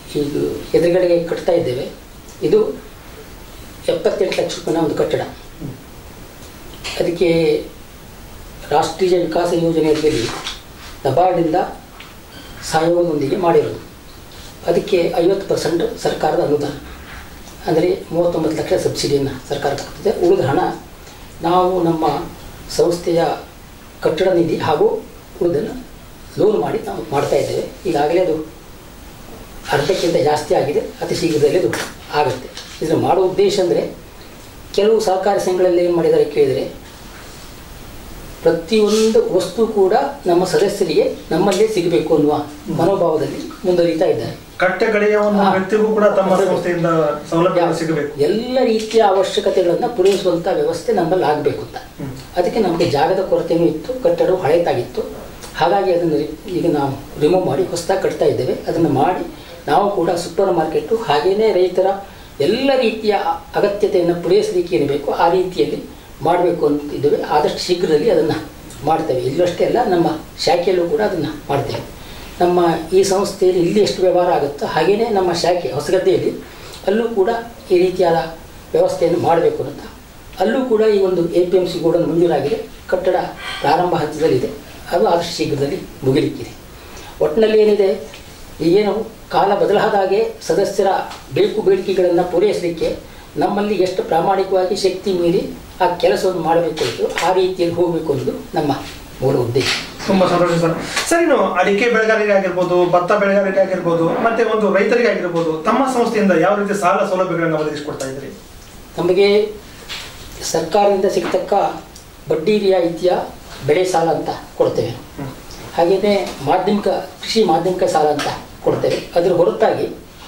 ಈಗ ಎದುರುಗಡೆಗೆ ಕಟ್ತಾ ಇದ್ದೇವೆ. ಇದು ಎಪ್ಪತ್ತೆಂಟು ಲಕ್ಷ ರೂಪಾಯಿನ ಒಂದು ಕಟ್ಟಡ. ಅದಕ್ಕೆ ರಾಷ್ಟ್ರೀಯ ವಿಕಾಸ ಯೋಜನೆಯಲ್ಲಿ ನಬಾರ್ಡಿಂದ ಸಹಯೋಗದೊಂದಿಗೆ ಮಾಡಿರೋದು. ಅದಕ್ಕೆ ಐವತ್ತು ಪರ್ಸೆಂಟ್ ಸರ್ಕಾರದ ಅನುದಾನ, ಅಂದರೆ ಮೂವತ್ತೊಂಬತ್ತು ಲಕ್ಷ ಸಬ್ಸಿಡಿಯನ್ನು ಸರ್ಕಾರ ಕೊಡ್ತಿದೆ. ಉಳಿದ ಹಣ ನಾವು ನಮ್ಮ ಸಂಸ್ಥೆಯ ಕಟ್ಟಡ ನಿಧಿ ಹಾಗೂ ಉಳಿದನ್ನು ಲೋನ್ ಮಾಡಿ ನಾವು ಮಾಡ್ತಾ ಇದ್ದೇವೆ. ಈಗಾಗಲೇ ಅದು ಅರ್ಧಕ್ಕಿಂತ ಜಾಸ್ತಿ ಆಗಿದೆ. ಅತಿ ಶೀಘ್ರದಲ್ಲಿ ಅದು ಆಗುತ್ತೆ. ಇದನ್ನು ಮಾಡೋ ಉದ್ದೇಶ ಅಂದರೆ, ಕೆಲವು ಸಹಕಾರಿ ಸಂಘಗಳಲ್ಲಿ ಏನು ಮಾಡಿದ್ದಾರೆ ಕೇಳಿದರೆ, ಪ್ರತಿಯೊಂದು ವಸ್ತು ಕೂಡ ನಮ್ಮ ಸದಸ್ಯರಿಗೆ ನಮ್ಮಲ್ಲೇ ಸಿಗಬೇಕು ಅನ್ನುವ ಮನೋಭಾವದಲ್ಲಿ ಮುಂದುವರಿತಾ ಇದ್ದಾರೆ. ಕಟ್ಟಕಡೆಯ ಒಂದು ವ್ಯಕ್ತಿಗೂ ಕೂಡ ತಮ್ಮ ಸಂಸ್ಥೆಯಿಂದ ಸೌಲಭ್ಯ ಸಿಗಬೇಕು. ಎಲ್ಲ ರೀತಿಯ ಅವಶ್ಯಕತೆಗಳನ್ನು ಪೂರೈಸುವಂಥ ವ್ಯವಸ್ಥೆ ನಮ್ಮಲ್ಲಿ ಆಗಬೇಕು ಅಂತ. ಅದಕ್ಕೆ ನಮಗೆ ಜಾಗದ ಕೊರತೆಯೂ ಇತ್ತು, ಕಟ್ಟಡವು ಹಳೆಯದಾಗಿತ್ತು. ಹಾಗಾಗಿ ಅದನ್ನು ಈಗ ನಾವು ರಿಮೂವ್ ಮಾಡಿ ಹೊಸದಾಗಿ ಕಟ್ತಾ ಇದ್ದೇವೆ. ಅದನ್ನು ಮಾಡಿ ನಾವು ಕೂಡ ಸೂಪರ್ ಮಾರ್ಕೆಟು ಹಾಗೆಯೇ ರೈತರ ಎಲ್ಲ ರೀತಿಯ ಅಗತ್ಯತೆಯನ್ನು ಪೂರೈಸಲಿಕ್ಕೆ ಏನು ಬೇಕು ಆ ರೀತಿಯಲ್ಲಿ ಮಾಡಬೇಕು ಅಂತಿದ್ದೇವೆ. ಆದಷ್ಟು ಶೀಘ್ರದಲ್ಲಿ ಅದನ್ನು ಮಾಡ್ತೇವೆ. ಇಲ್ಲಷ್ಟೇ ಅಲ್ಲ, ನಮ್ಮ ಶಾಖೆಯಲ್ಲೂ ಕೂಡ ಅದನ್ನು ಮಾಡ್ತೇವೆ. ನಮ್ಮ ಈ ಸಂಸ್ಥೆಯಲ್ಲಿ ಇಲ್ಲಿ ಎಷ್ಟು ವ್ಯವಹಾರ ಆಗುತ್ತೋ ಹಾಗೆಯೇ ನಮ್ಮ ಶಾಖೆ ಹೊಸಗದ್ದೆಯಲ್ಲಿ ಅಲ್ಲೂ ಕೂಡ ಈ ರೀತಿಯಾದ ವ್ಯವಸ್ಥೆಯನ್ನು ಮಾಡಬೇಕು ಅಂತ. ಅಲ್ಲೂ ಕೂಡ ಈ ಒಂದು A P M C godown ಮಂಜೂರಾಗಿದೆ. ಕಟ್ಟಡ ಪ್ರಾರಂಭ ಹಂತದಲ್ಲಿದೆ. ಅದು ಆದಷ್ಟು ಶೀಘ್ರದಲ್ಲಿ ಮುಗಿಲಿಕ್ಕಿದೆ. ಒಟ್ಟಿನಲ್ಲಿ ಏನಿದೆ, ಈಗೇನು ಕಾಲ ಬದಲಾದಾಗೆ ಸದಸ್ಯರ ಬೇಕು ಬೇಡಿಕೆಗಳನ್ನು ಪೂರೈಸಲಿಕ್ಕೆ ನಮ್ಮಲ್ಲಿ ಎಷ್ಟು ಪ್ರಾಮಾಣಿಕವಾಗಿ ಶಕ್ತಿ ಮೀರಿ ಆ ಕೆಲಸವನ್ನು ಮಾಡಬೇಕು ಅಂತ ಆ ರೀತಿಯಲ್ಲಿ ಹೋಗಬೇಕು ಅನ್ನೋದು ನಮ್ಮ ಮೂಲ ಉದ್ದೇಶ. ತುಂಬಾ ಸಂತೋಷ ಸರ್. ಸರ್, ಇನ್ನು ಅಡಿಕೆ ಬೆಳೆಗಾರರಿಗೆ ಆಗಿರ್ಬೋದು, ಭತ್ತ ಬೆಳೆಗಾರರಿಗೆ ಆಗಿರ್ಬೋದು, ಮತ್ತೆ ಒಂದು ರೈತರಿಗೆ ಆಗಿರ್ಬೋದು, ತಮ್ಮ ಸಂಸ್ಥೆಯಿಂದ ಯಾವ ರೀತಿ ಸಾಲ ಸೌಲಭ್ಯಗಳನ್ನು ಒದಗಿಸಿಕೊಡ್ತಾ ಇದ್ರಿ? ನಮಗೆ ಸರ್ಕಾರದಿಂದ ಸಿಗತಕ್ಕ ಬಡ್ಡಿ ರಿಯಾಯಿತಿಯ ಬೆಳೆ ಸಾಲ ಅಂತ ಕೊಡ್ತೇವೆ. ಹಾಗೆಯೇ ಮಾಧ್ಯಮಿಕ ಕೃಷಿ ಮಾಧ್ಯಮಿಕ ಸಾಲ ಅಂತ ಕೊಡ್ತೇವೆ. ಅದರ ಹೊರತಾಗಿ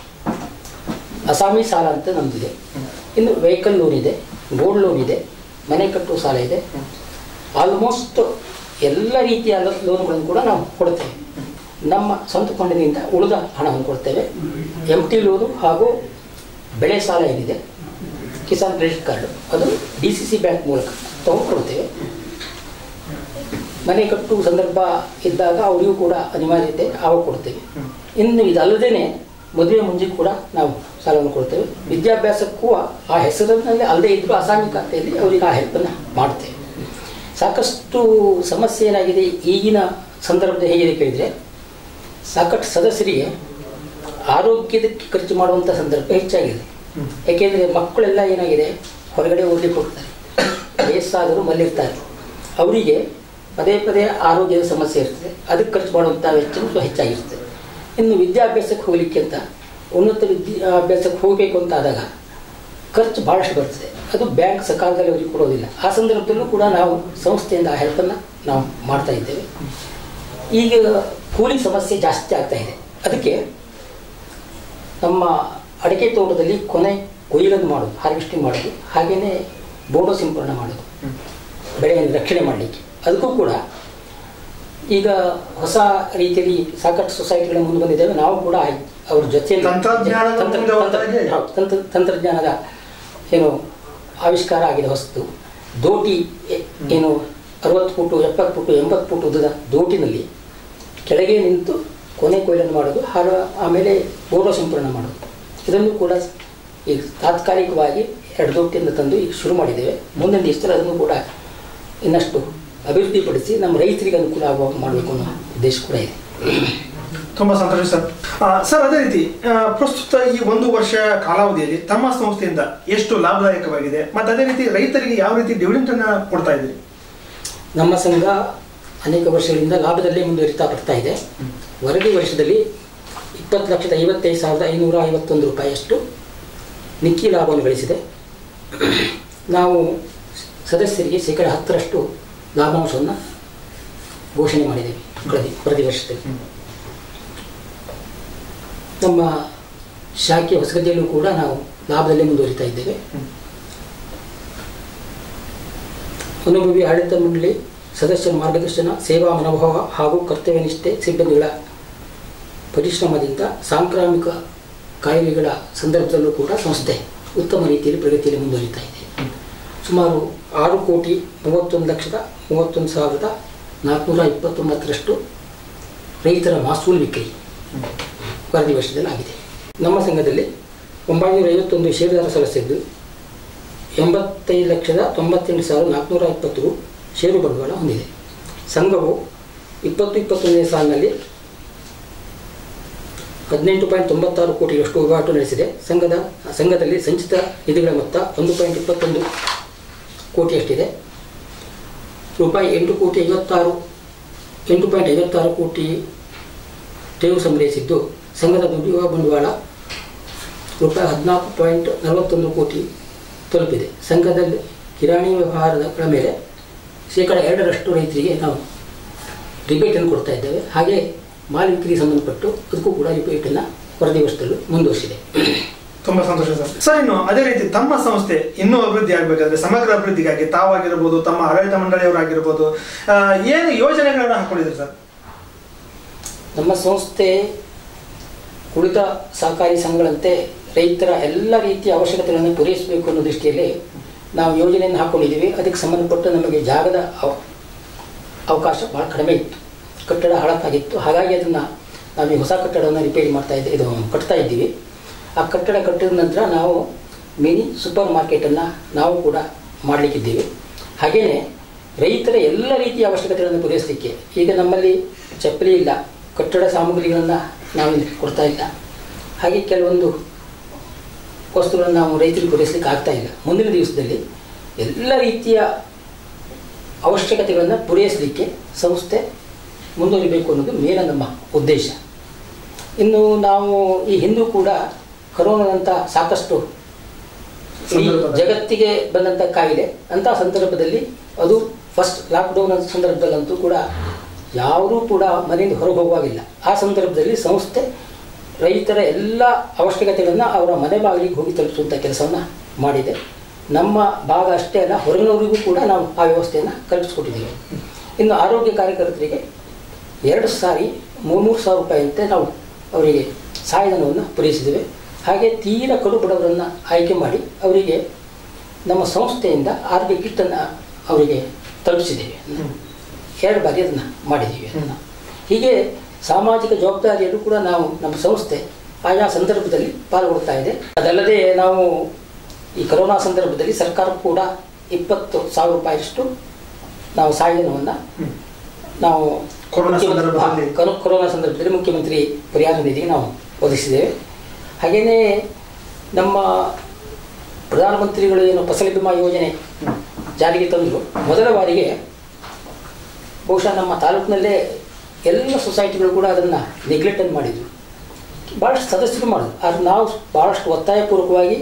ಅಸಾಮಿ ಸಾಲ ಅಂತ ನಮ್ಮದಿದೆ. ಇನ್ನು ವೆಹಿಕಲ್ ಲೋನ್ ಇದೆ, ಗೋಲ್ಡ್ ಲೋನ್ ಇದೆ, ಮನೆ ಕಟ್ಟುವ ಸಾಲ ಇದೆ. ಆಲ್ಮೋಸ್ಟ್ ಎಲ್ಲ ರೀತಿಯ ಲೋನ್ಗಳನ್ನು ಕೂಡ ನಾವು ಕೊಡ್ತೇವೆ. ನಮ್ಮ ಸ್ವಂತ ಫಂಡಿನಿಂದ ಉಳಿದ ಹಣವನ್ನು ಕೊಡ್ತೇವೆ. ಎಮ್ ಟಿ ಲೋನು ಹಾಗೂ ಬೆಳೆ ಸಾಲ ಏನಿದೆ, ಕಿಸಾನ್ ಕ್ರೆಡಿಟ್ ಕಾರ್ಡು, ಅದು ಡಿ ಸಿ ಸಿ ಬ್ಯಾಂಕ್ ಮೂಲಕ ತಗೊಂಡು ಕೊಡ್ತೇವೆ. ಮನೆ ಕಟ್ಟುವ ಸಂದರ್ಭ ಇದ್ದಾಗ ಅವರಿಗೂ ಕೂಡ ಅನಿವಾರ್ಯತೆ ಆವಾಗ ಕೊಡ್ತೇವೆ. ಇನ್ನು ಇದಲ್ಲದೇ ಮದುವೆ ಮುಂಜಿ ಕೂಡ ನಾವು ಸಾಲವನ್ನು ಕೊಡ್ತೇವೆ. ವಿದ್ಯಾಭ್ಯಾಸಕ್ಕೂ ಆ ಹೆಸರಿನಲ್ಲಿ ಅಲ್ಲದೆ ಇದ್ದರೂ ಅಸಾಮಿ ಖಾತೆಯಲ್ಲಿ ಅವರಿಗೆ ಆ ಹೆಲ್ಪನ್ನು ಮಾಡ್ತೇವೆ. ಸಾಕಷ್ಟು ಸಮಸ್ಯೆ ಏನಾಗಿದೆ ಈಗಿನ ಸಂದರ್ಭದ ಹೇಗಿದೆ ಕೇಳಿದರೆ, ಸಾಕಷ್ಟು ಸದಸ್ಯರಿಗೆ ಆರೋಗ್ಯದಕ್ಕೆ ಖರ್ಚು ಮಾಡುವಂಥ ಸಂದರ್ಭ ಹೆಚ್ಚಾಗಿದೆ. ಯಾಕೆಂದರೆ ಮಕ್ಕಳೆಲ್ಲ ಏನಾಗಿದೆ, ಹೊರಗಡೆ ಓದಲಿಕ್ಕೆ ಹೋಗ್ತಾರೆ, ವಯಸ್ಸಾದರೂ ಮಲ್ಲಿರ್ತಾರೆ. ಅವರಿಗೆ ಪದೇ ಪದೇ ಆರೋಗ್ಯದ ಸಮಸ್ಯೆ ಇರ್ತದೆ. ಅದಕ್ಕೆ ಖರ್ಚು ಮಾಡುವಂಥ ವೆಚ್ಚವೂ ಹೆಚ್ಚಾಗಿರ್ತದೆ. ಇನ್ನು ವಿದ್ಯಾಭ್ಯಾಸಕ್ಕೆ ಹೋಗಲಿಕ್ಕೆ ಅಂತ ಉನ್ನತ ವಿದ್ಯಾಭ್ಯಾಸಕ್ಕೆ ಹೋಗಬೇಕು ಅಂತ ಆದಾಗ ಖರ್ಚು ಭಾಳಷ್ಟು ಬರ್ತದೆ. ಅದು ಬ್ಯಾಂಕ್ ಸಕಾಲದಲ್ಲಿ ಅವರಿಗೆ ಕೊಡೋದಿಲ್ಲ. ಆ ಸಂದರ್ಭದಲ್ಲೂ ಕೂಡ ನಾವು ಸಂಸ್ಥೆಯಿಂದ ಆ ಹೆಲ್ಪನ್ನು ನಾವು ಮಾಡ್ತಾ ಇದ್ದೇವೆ. ಈಗ ಕೂಲಿ ಸಮಸ್ಯೆ ಜಾಸ್ತಿ ಆಗ್ತಾ ಇದೆ. ಅದಕ್ಕೆ ನಮ್ಮ ಅಡಿಕೆ ತೋಟದಲ್ಲಿ ಕೊನೆ ಕೊಯ್ಲನ್ನು ಮಾಡೋದು, ಹಾರ್ವೆಸ್ಟಿಂಗ್ ಮಾಡೋದು, ಹಾಗೆಯೇ ಬೋಡೋ ಸಿಂಪರಣೆ ಮಾಡೋದು, ಬೆಳೆಯನ್ನು ರಕ್ಷಣೆ ಮಾಡಲಿಕ್ಕೆ. ಅದಕ್ಕೂ ಕೂಡ ಈಗ ಹೊಸ ರೀತಿಯಲ್ಲಿ ಸಾಕಷ್ಟು ಸೊಸೈಟಿಗಳ ಮುಂದೆ ಬಂದಿದ್ದೇವೆ. ನಾವು ಕೂಡ ಅವ್ರ ಜೊತೆಯಲ್ಲಿ ತಂತ್ರಜ್ಞಾನದ ಏನು ಆವಿಷ್ಕಾರ ಆಗಿದೆ ಹೊಸತು. ದೋಟಿ ಏನು ಅರವತ್ತು ಫುಟು ಎಪ್ಪತ್ತು ಫುಟು ಎಂಬತ್ತು ಫುಟ್ ಉದ್ದದ ದೋಟಿನಲ್ಲಿ ಕೆಳಗೆ ನಿಂತು ಕೊನೆ ಕೊಯ್ಲನ್ನು ಮಾಡೋದು, ಹಾಗೂ ಆಮೇಲೆ ಬೋಡೋ ಸಿಂಪರಣೆ ಮಾಡೋದು. ಇದನ್ನು ಕೂಡ ಈಗ ತಾತ್ಕಾಲಿಕವಾಗಿ ಎರಡು ದೋಟಿಯಿಂದ ತಂದು ಈಗ ಶುರು ಮಾಡಿದ್ದೇವೆ. ಮುಂದಿನ ದಿವಸದಲ್ಲಿ ಅದನ್ನು ಕೂಡ ಇನ್ನಷ್ಟು ಅಭಿವೃದ್ಧಿಪಡಿಸಿ ನಮ್ಮ ರೈತರಿಗೆ ಅನುಕೂಲ ಆಗುವ ಮಾಡಬೇಕು ಅನ್ನೋ ಉದ್ದೇಶ ಕೂಡ ಇದೆ. ತುಂಬ ಸಂತೋಷ ಸರ್. ಸರ್, ಅದೇ ರೀತಿ ಪ್ರಸ್ತುತ ಈ ಒಂದು ವರ್ಷ ಕಾಲಾವಧಿಯಲ್ಲಿ ತಮ್ಮ ಸಂಸ್ಥೆಯಿಂದ ಎಷ್ಟು ಲಾಭದಾಯಕವಾಗಿದೆ, ಮತ್ತು ಅದೇ ರೀತಿ ರೈತರಿಗೆ ಯಾವ ರೀತಿ ಡಿವಿಡೆಂಡನ್ನು ಕೊಡ್ತಾ ಇದ್ದೀರಿ? ನಮ್ಮ ಸಂಘ ಅನೇಕ ವರ್ಷಗಳಿಂದ ಲಾಭದಲ್ಲೇ ಮುಂದುವರಿತಾ ಬರ್ತಾ ಇದೆ. ವರದಿ ವರ್ಷದಲ್ಲಿ ಇಪ್ಪತ್ತು ಲಕ್ಷದ ಐವತ್ತೈದು ಸಾವಿರದ ಐನೂರ ಐವತ್ತೊಂದು ರೂಪಾಯಿಯಷ್ಟು ನಿಕ್ಕಿ ಲಾಭವನ್ನು ಗಳಿಸಿದೆ. ನಾವು ಸದಸ್ಯರಿಗೆ ಶೇಕಡ ಹತ್ತರಷ್ಟು ಲಾಭಾಂಶವನ್ನು ಘೋಷಣೆ ಮಾಡಿದ್ದೇವೆ ಪ್ರತಿ ಪ್ರತಿ ವರ್ಷದಲ್ಲಿ. ನಮ್ಮ ಶಾಖೆ ಹೊಸಗದ್ದೆಯಲ್ಲೂ ಕೂಡ ನಾವು ಲಾಭದಲ್ಲೇ ಮುಂದುವರಿತಾ ಇದ್ದೇವೆ. ಅನುಭವಿ ಆಡಳಿತ ಮಂಡಳಿ ಸದಸ್ಯರ ಮಾರ್ಗದರ್ಶನ, ಸೇವಾ ಮನೋಭಾವ ಹಾಗೂ ಕರ್ತವ್ಯನಿಷ್ಠೆ ಸಿಬ್ಬಂದಿಗಳ ಪರಿಶ್ರಮದಿಂದ ಸಾಂಕ್ರಾಮಿಕ ಕಾಯಿಲೆಗಳ ಸಂದರ್ಭದಲ್ಲೂ ಕೂಡ ಸಂಸ್ಥೆ ಉತ್ತಮ ರೀತಿಯಲ್ಲಿ ಪ್ರಗತಿಯಲ್ಲಿ ಮುಂದುವರಿತಾ ಇದೆ. ಸುಮಾರು ಆರು ಕೋಟಿ ಮೂವತ್ತೊಂದು ಲಕ್ಷದ ಮೂವತ್ತೊಂದು ಸಾವಿರದ ನಾಲ್ಕುನೂರ ಇಪ್ಪತ್ತೊಂಬತ್ತರಷ್ಟು ರೈತರ ಮಹಸೂಲು ವಿಕ್ರಿ ವರದಿ ವರ್ಷದಲ್ಲಿ ಆಗಿದೆ. ನಮ್ಮ ಸಂಘದಲ್ಲಿ ಒಂಬೈನೂರ ಐವತ್ತೊಂದು ಷೇರುದಾರ ಸದಸ್ಯರಿದ್ದು ಎಂಬತ್ತೈದು ಲಕ್ಷದ ತೊಂಬತ್ತೆಂಟು ಸಾವಿರದ ನಾಲ್ಕುನೂರ ಇಪ್ಪತ್ತು ಷೇರು ಬಂಡವಾಳ ಹೊಂದಿದೆ. ಸಂಘವು ಇಪ್ಪತ್ತು ಇಪ್ಪತ್ತೊಂದನೇ ಸಾಲಿನಲ್ಲಿ ಹದಿನೆಂಟು ಪಾಯಿಂಟ್ ತೊಂಬತ್ತಾರು ಕೋಟಿಯಷ್ಟು ವಹಿವಾಟು ನಡೆಸಿದೆ. ಸಂಘದ ಸಂಘದಲ್ಲಿ ಸಂಚಿತ ನಿಧಿಗಳ ಮೊತ್ತ ಒಂದು ಪಾಯಿಂಟ್ ಇಪ್ಪತ್ತೊಂದು ಕೋಟಿಯಷ್ಟಿದೆ. ರೂಪಾಯಿ ಎಂಟು ಕೋಟಿ ಐವತ್ತಾರು ಎಂಟು ಪಾಯಿಂಟ್ ಐವತ್ತಾರು ಕೋಟಿ ಠೇವು ಸಂಗ್ರಹಿಸಿದ್ದು, ಸಂಘದ ದುಡಿಯುವ ಬಂಡವಾಳ ರೂಪಾಯಿ ಹದಿನಾಲ್ಕು ಪಾಯಿಂಟ್ ನಲವತ್ತೊಂದು ಕೋಟಿ ತಲುಪಿದೆ. ಸಂಘದಲ್ಲಿ ಕಿರಾಣಿ ವ್ಯವಹಾರಗಳ ಮೇಲೆ ಶೇಕಡ ಎರಡರಷ್ಟು ರೈತರಿಗೆ ನಾವು ರಿಬೇಟನ್ನು ಕೊಡ್ತಾ ಇದ್ದೇವೆ. ಹಾಗೆ ಮಾಲ್ ವಿಕ್ರಿಗೆ ಸಂಬಂಧಪಟ್ಟು ಅದಕ್ಕೂ ಕೂಡ ರಿಬೇಟನ್ನು ವರದಿ ವರ್ಷದಲ್ಲೂ ಮುಂದುವರಿಸಿದೆ. ತುಂಬ ಸಂತೋಷ ಸರ್. ಸರ್, ಇನ್ನು ಅದೇ ರೀತಿ ತಮ್ಮ ಸಂಸ್ಥೆ ಇನ್ನೂ ಅಭಿವೃದ್ಧಿ ಆಗಬೇಕಾದ್ರೆ ಸಮಗ್ರ ಅಭಿವೃದ್ಧಿಗಾಗಿ ತಾವಾಗಿರ್ಬೋದು, ತಮ್ಮ ಆಡಳಿತ ಮಂಡಳಿಯವರಾಗಿರ್ಬೋದು, ಏನು ಯೋಜನೆಗಳನ್ನು ಹಾಕೊಂಡಿದ್ರು ಸರ್? ನಮ್ಮ ಸಂಸ್ಥೆ ಕುಳಿತ ಸಹಕಾರಿ ಸಂಘಗಳಂತೆ ರೈತರ ಎಲ್ಲ ರೀತಿಯ ಅವಶ್ಯಕತೆಗಳನ್ನು ಪೂರೈಸಬೇಕು ಅನ್ನೋ ದೃಷ್ಟಿಯಲ್ಲಿ ನಾವು ಯೋಜನೆಯನ್ನು ಹಾಕ್ಕೊಂಡಿದ್ದೀವಿ. ಅದಕ್ಕೆ ಸಂಬಂಧಪಟ್ಟ ನಮಗೆ ಜಾಗದ ಅವಕಾಶ ಭಾಳ ಕಡಿಮೆ ಇತ್ತು, ಕಟ್ಟಡ ಹಳತ್ತಾಗಿತ್ತು. ಹಾಗಾಗಿ ಅದನ್ನು ನಾವು ಹೊಸ ಕಟ್ಟಡವನ್ನು ರಿಪೇರಿ ಮಾಡ್ತಾ ಇದ್ದೀವಿ, ಇದು ಕಟ್ತಾ ಇದ್ದೀವಿ. ಆ ಕಟ್ಟಡ ಕಟ್ಟಿದ ನಂತರ ನಾವು ಮಿನಿ ಸೂಪರ್ ಮಾರ್ಕೆಟನ್ನು ನಾವು ಕೂಡ ಮಾಡಲಿಕ್ಕಿದ್ದೀವಿ. ಹಾಗೆಯೇ ರೈತರ ಎಲ್ಲ ರೀತಿಯ ಅವಶ್ಯಕತೆಗಳನ್ನು ಪೂರೈಸಲಿಕ್ಕೆ ಈಗ ನಮ್ಮಲ್ಲಿ ಚಪ್ಪಲಿ ಇಲ್ಲ, ಕಟ್ಟಡ ಸಾಮಗ್ರಿಗಳನ್ನು ನಾವು ಕೊಡ್ತಾ ಇಲ್ಲ. ಹಾಗೆ ಕೆಲವೊಂದು ವಸ್ತುಗಳನ್ನು ನಾವು ರೈತರಿಗೆ ಪೂರೈಸಲಿಕ್ಕೆ ಆಗ್ತಾ ಇಲ್ಲ. ಮುಂದಿನ ದಿವಸದಲ್ಲಿ ಎಲ್ಲ ರೀತಿಯ ಅವಶ್ಯಕತೆಗಳನ್ನು ಪೂರೈಸಲಿಕ್ಕೆ ಸಂಸ್ಥೆ ಮುಂದುವರಿಬೇಕು ಅನ್ನೋದು ಮೇನ ನಮ್ಮ ಉದ್ದೇಶ. ಇನ್ನು ನಾವು ಈ ಹಿಂದೂ ಕೂಡ ಕರೋನಾದಂಥ ಸಾಕಷ್ಟು ಈ ಜಗತ್ತಿಗೆ ಬಂದಂಥ ಕಾಯಿಲೆ ಅಂಥ ಸಂದರ್ಭದಲ್ಲಿ, ಅದು ಫಸ್ಟ್ ಲಾಕ್ಡೌನ್ ಸಂದರ್ಭದಲ್ಲಂತೂ ಕೂಡ ಯಾರೂ ಕೂಡ ಮನೆಯಿಂದ ಹೊರಗೆ ಹೋಗುವಾಗಿಲ್ಲ. ಆ ಸಂದರ್ಭದಲ್ಲಿ ಸಂಸ್ಥೆ ರೈತರ ಎಲ್ಲ ಅವಶ್ಯಕತೆಗಳನ್ನು ಅವರ ಮನೆ ಬಾಗಿಲಿಗೆ ಹೋಗಿ ತಲುಪಿಸುವಂಥ ಕೆಲಸವನ್ನು ಮಾಡಿದೆ. ನಮ್ಮ ಭಾಗ ಅಷ್ಟೇ ಅಲ್ಲ, ಹೊರಗಿನವರಿಗೂ ಕೂಡ ನಾವು ಆ ವ್ಯವಸ್ಥೆಯನ್ನು ಕಲ್ಪಿಸ್ಕೊಟ್ಟಿದ್ದೀವಿ. ಇನ್ನು ಆರೋಗ್ಯ ಕಾರ್ಯಕರ್ತರಿಗೆ ಎರಡು ಸಾರಿ ಮೂರು ಮೂರು ಸಾವಿರ ರೂಪಾಯಿಯಂತೆ ನಾವು ಅವರಿಗೆ ಸಹಾಯಧನವನ್ನು ಪೂರೈಸಿದ್ದೇವೆ. ಹಾಗೆ ತೀರಾ ಕಡು ಬಡವರನ್ನು ಆಯ್ಕೆ ಮಾಡಿ ಅವರಿಗೆ ನಮ್ಮ ಸಂಸ್ಥೆಯಿಂದ ಆರೋಗ್ಯ ಕಿಟ್ಟನ್ನು ಅವರಿಗೆ ತಲುಪಿಸಿದ್ದೇವೆ. ಎರಡು ಬಾರಿ ಅದನ್ನು ಮಾಡಿದ್ದೀವಿ. ಅದನ್ನು ಹೀಗೆ ಸಾಮಾಜಿಕ ಜವಾಬ್ದಾರಿಯಲ್ಲೂ ಕೂಡ ನಾವು ನಮ್ಮ ಸಂಸ್ಥೆ ಆಯಾ ಸಂದರ್ಭದಲ್ಲಿ ಪಾಲ್ಗೊಳ್ತಾ ಇದೆ. ಅದಲ್ಲದೆ ನಾವು ಈ ಕರೋನಾ ಸಂದರ್ಭದಲ್ಲಿ ಸರ್ಕಾರ ಕೂಡ ಇಪ್ಪತ್ತು ಸಾವಿರ ರೂಪಾಯಿಯಷ್ಟು ನಾವು ಸಹಾಯಧನವನ್ನು ನಾವು ಕೊರೋನಾ ಸಂದರ್ಭದಲ್ಲಿ ಕೊರೋನಾ ಸಂದರ್ಭದಲ್ಲಿ ಮುಖ್ಯಮಂತ್ರಿ ಪರಿಹಾರ ನಿಧಿಗೆ ನಾವು ಒದಗಿಸಿದ್ದೇವೆ. ಹಾಗೆಯೇ ನಮ್ಮ ಪ್ರಧಾನಮಂತ್ರಿಗಳು ಏನು ಫಸಲ್ ಬಿಮಾ ಯೋಜನೆ ಜಾರಿಗೆ ತಂದರು, ಮೊದಲ ಬಾರಿಗೆ ಬಹುಶಃ ನಮ್ಮ ತಾಲೂಕಿನಲ್ಲೇ ಎಲ್ಲ ಸೊಸೈಟಿಗಳು ಕೂಡ ಅದನ್ನು ನೆಗ್ಲೆಕ್ಟನ್ನು ಮಾಡಿದರು. ಭಾಳಷ್ಟು ಸದಸ್ಯರು ಮಾಡಿದ್ರು. ಆದರೆ ನಾವು ಭಾಳಷ್ಟು ಒತ್ತಾಯಪೂರ್ವಕವಾಗಿ